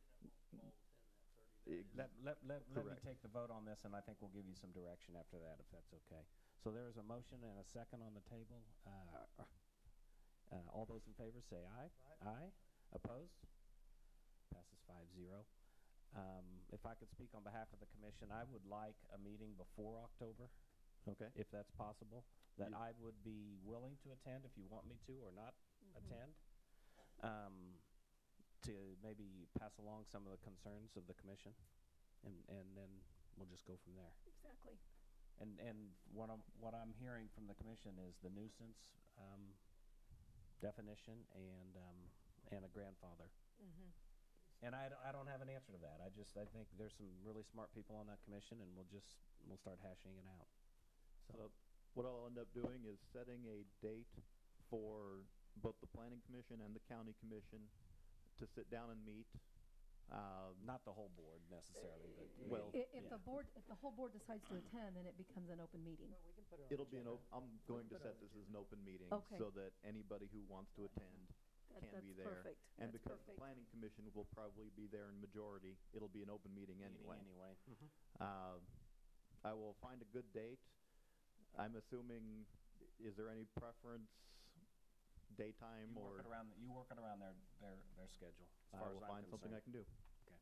Ex- Let, let, let, let me Correct. take the vote on this, and I think we'll give you some direction after that, if that's okay. So there is a motion and a second on the table. Uh, uh, all those in favor say aye. Aye. Opposed? Passes five zero. Um, if I could speak on behalf of the commission, I would like a meeting before October, Okay. if that's possible, that You- I would be willing to attend if you want me to or not Mhm. attend. Um, to maybe pass along some of the concerns of the commission, and, and then we'll just go from there. Exactly. And, and what I'm, what I'm hearing from the commission is the nuisance, um, definition and, um, and a grandfather. Mm-hmm. And I, d- I don't have an answer to that. I just, I think there's some really smart people on that commission, and we'll just, we'll start hashing it out. So what I'll end up doing is setting a date for both the planning commission and the county commission to sit down and meet. Um, Not the whole board necessarily, but. Well, If, if yeah. the board, if the whole board decides to attend, then it becomes an open meeting. We can put it on It'll be an, agenda. op- I'm going to put it set on this as an open meeting Okay. so that anybody who wants to attend That- can be that's there. perfect. And That's because the perfect. planning commission will probably be there in majority, it'll be an open meeting Meeting anyway. Anyway. Mhm. Um, I will find a good date. I'm assuming, is there any preference, daytime You or? work it around, you work it around their, their, their schedule, as I far as will I'm find something I concerned. can do.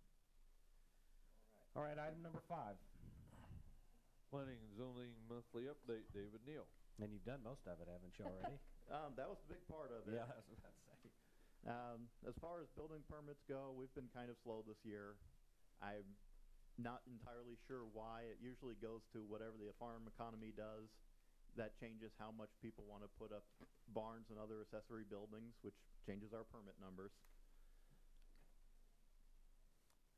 All right, item number five, Planning and zoning monthly update, David Neal. and you've done most of it, haven't you already? Um, that was a big part of it. Yeah, I was about to say. Um, as far as building permits go, we've been kind of slow this year. I'm not entirely sure why. It usually goes to whatever the farm economy does. That changes how much people want to put up barns and other accessory buildings, which changes our permit numbers.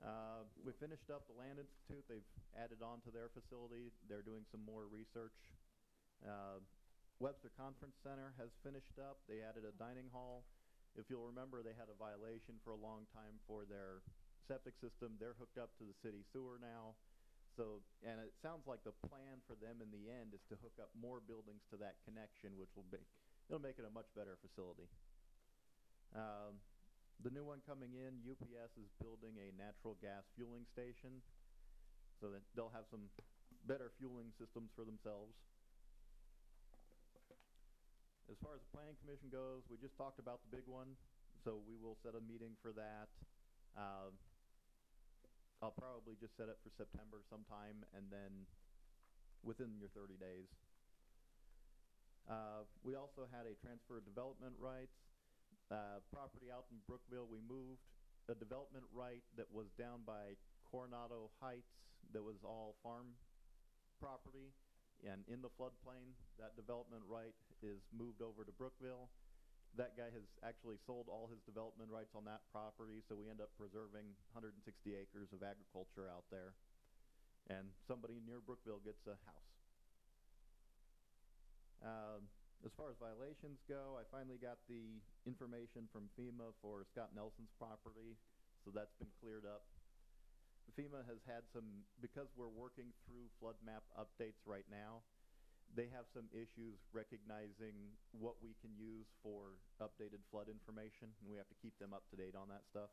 Uh, we finished up the Land Institute. They've added on to their facility. They're doing some more research. Uh, Webster Conference Center has finished up. They added a dining hall. If you'll remember, they had a violation for a long time for their septic system. They're hooked up to the city sewer now. So, and it sounds like the plan for them in the end is to hook up more buildings to that connection, which will be, it'll make it a much better facility. Um, the new one coming in, U P S is building a natural gas fueling station so that they'll have some better fueling systems for themselves. As far as the Planning Commission goes, we just talked about the big one, so we will set a meeting for that. Um, I'll probably just set it for September sometime, and then within your thirty days. Uh, we also had a transfer of development rights. Uh, property out in Brookville, we moved a development right that was down by Coronado Heights that was all farm property. And in the floodplain, that development right is moved over to Brookville. That guy has actually sold all his development rights on that property, so we end up preserving one hundred sixty acres of agriculture out there. And somebody near Brookville gets a house. Um, as far as violations go, I finally got the information from FEMA for Scott Nelson's property, so that's been cleared up. FEMA has had some, because we're working through flood map updates right now, they have some issues recognizing what we can use for updated flood information, and we have to keep them up to date on that stuff.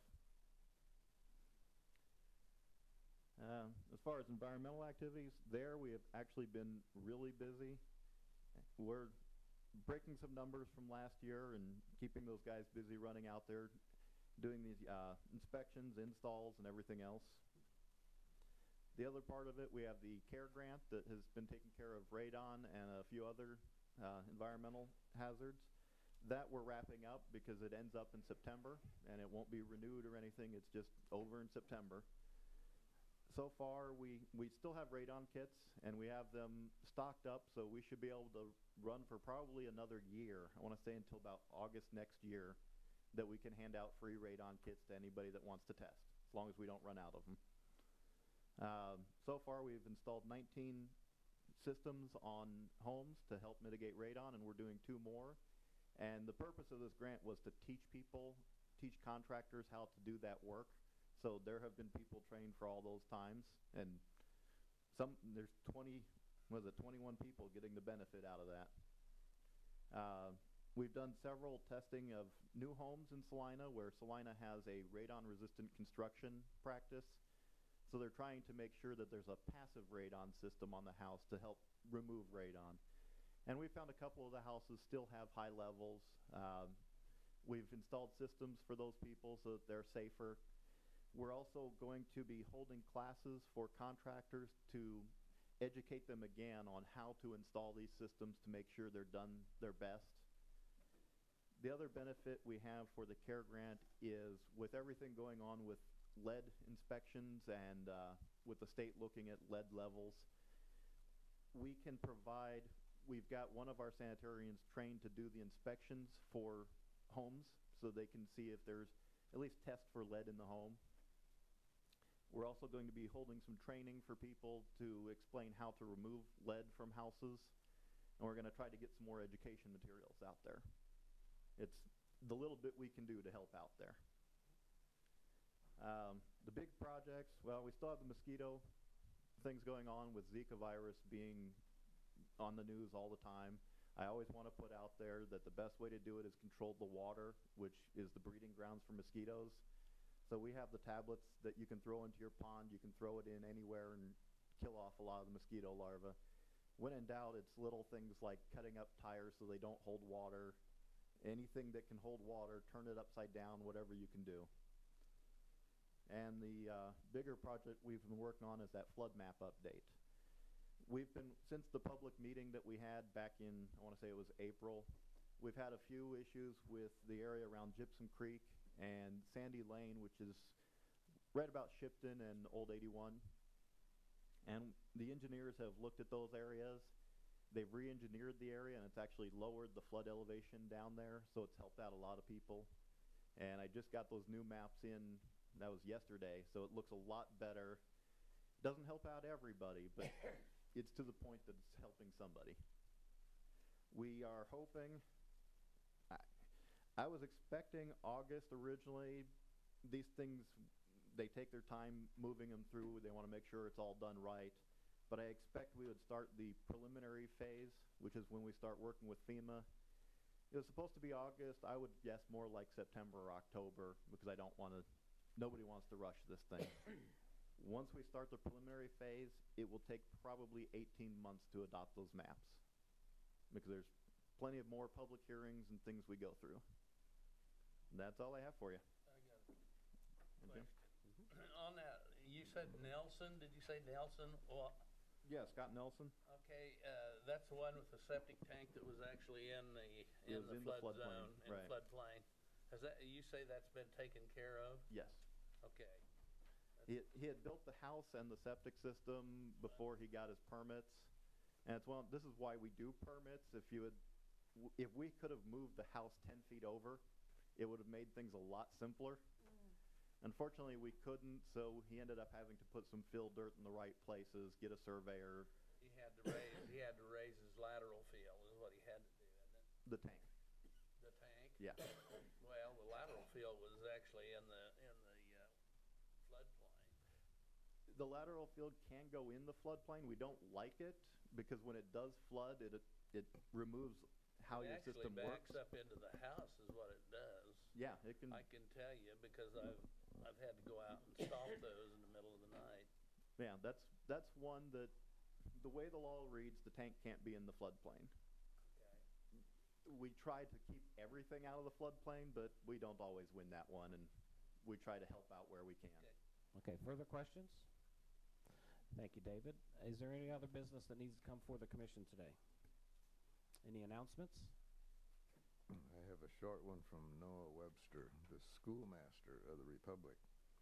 Uh, as far as environmental activities, there we have actually been really busy. We're breaking some numbers from last year and keeping those guys busy running out there, doing these uh, inspections, installs, and everything else. The other part of it, we have the CARE grant that has been taking care of radon and a few other uh, environmental hazards. That we're wrapping up because it ends up in September, and it won't be renewed or anything. It's just over in September. So far, we, we still have radon kits, and we have them stocked up, so we should be able to run for probably another year. I want to say until about August next year that we can hand out free radon kits to anybody that wants to test, as long as we don't run out of them. Um, so far, we've installed nineteen systems on homes to help mitigate radon, and we're doing two more. And the purpose of this grant was to teach people, teach contractors how to do that work. So there have been people trained for all those times, and some there's twenty, was it twenty-one people getting the benefit out of that. Uh, we've done several testing of new homes in Salina, where Salina has a radon-resistant construction practice. So they're trying to make sure that there's a passive radon system on the house to help remove radon. And we found a couple of the houses still have high levels. Um, we've installed systems for those people so that they're safer. We're also going to be holding classes for contractors to educate them again on how to install these systems to make sure they're done their best. The other benefit we have for the CARE grant is with everything going on with lead inspections and uh, with the state looking at lead levels, we can provide, we've got one of our sanitarians trained to do the inspections for homes so they can see if there's at least test for lead in the home. We're also going to be holding some training for people to explain how to remove lead from houses, and we're going to try to get some more education materials out there. It's the little bit we can do to help out there. Um, the big projects, well, we still have the mosquito things going on with Zika virus being on the news all the time. I always want to put out there that the best way to do it is control the water, which is the breeding grounds for mosquitoes. So we have the tablets that you can throw into your pond. You can throw it in anywhere and kill off a lot of the mosquito larvae. When in doubt, it's little things like cutting up tires so they don't hold water. Anything that can hold water, turn it upside down, whatever you can do. And the uh, bigger project we've been working on is that flood map update. We've been, since the public meeting that we had back in, I want to say it was April, we've had a few issues with the area around Gypsum Creek and Sandy Lane, which is right about Shipton and Old eighty-one. And the engineers have looked at those areas. They've re-engineered the area, and it's actually lowered the flood elevation down there, so it's helped out a lot of people. And I just got those new maps in That was yesterday, so it looks a lot better. Doesn't help out everybody, but it's to the point that it's helping somebody. We are hoping, I, I was expecting August originally. These things, they take their time moving them through. They want to make sure it's all done right. But I expect we would start the preliminary phase, which is when we start working with FEMA. It was supposed to be August. I would guess more like September or October, because I don't want to, nobody wants to rush this thing. Once we start the preliminary phase, it will take probably eighteen months to adopt those maps, because there's plenty of more public hearings and things we go through. And that's all I have for you. I got a Okay. question. On that, you said Nelson, did you say Nelson? Well, Yeah, Scott Nelson. okay, uh, that's the one with the septic tank that was actually in the, It in was the in the flood floodplain, zone, in right. floodplain. Has that, you say that's been taken care of? Yes. Okay. He, he had built the house and the septic system before he got his permits. And it's one, this is why we do permits. If you had, w- if we could have moved the house ten feet over, it would have made things a lot simpler. Unfortunately, we couldn't, so he ended up having to put some fill dirt in the right places, get a surveyor, He had to raise, he had to raise his lateral field is what he had to do, isn't it? the tank. The tank? Yeah. Well, the lateral field was actually in the, in the, uh, floodplain. The lateral field can go in the floodplain. We don't like it because when it does flood, it, it removes how your system It works. actually backs up into the house is what it does. Yeah, it can. I can tell you because I've, I've had to go out and stop those in the middle of the night. Yeah, that's that's one that, the way the law reads, the tank can't be in the floodplain. Okay. We try to keep everything out of the floodplain, but we don't always win that one, and we try to help out where we can. Okay. Okay, further questions? Thank you, David. Is there any other business that needs to come before the commission today? Any announcements? I have a short one from Noah Webster, the schoolmaster of the Republic.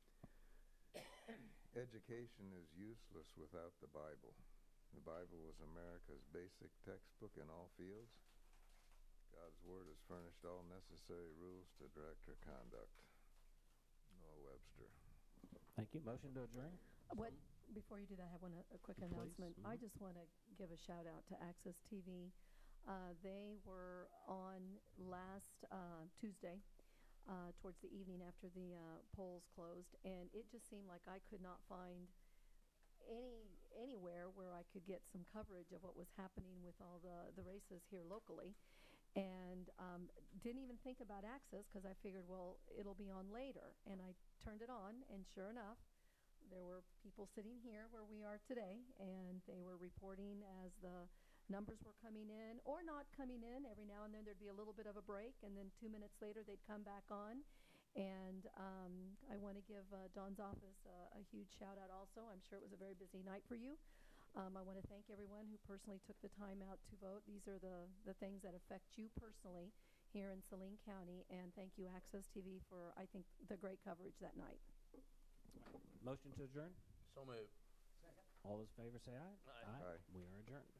Education is useless without the Bible. The Bible was America's basic textbook in all fields. God's word has furnished all necessary rules to direct her conduct. Noah Webster. Thank you. Motion to adjourn? What, before you do that, I have one, a a quick Please. announcement. I Mhm. just want to give a shout out to Access T V. Uh, they were on last uh, Tuesday, uh, towards the evening after the uh, polls closed, and it just seemed like I could not find any anywhere where I could get some coverage of what was happening with all the, the races here locally. And um, didn't even think about Access because I figured, well, it'll be on later. And I turned it on, and sure enough, there were people sitting here where we are today, and they were reporting as the numbers were coming in or not coming in. Every now and then there'd be a little bit of a break, and then two minutes later they'd come back on. And um, I want to give uh, Don's office uh, a huge shout out also. I'm sure it was a very busy night for you. Um, I want to thank everyone who personally took the time out to vote. These are the, the things that affect you personally here in Saline County. And thank you, Access T V, for, I think, the great coverage that night. Motion to adjourn? So moved. All those in favor say aye. Aye. Aye. We are adjourned.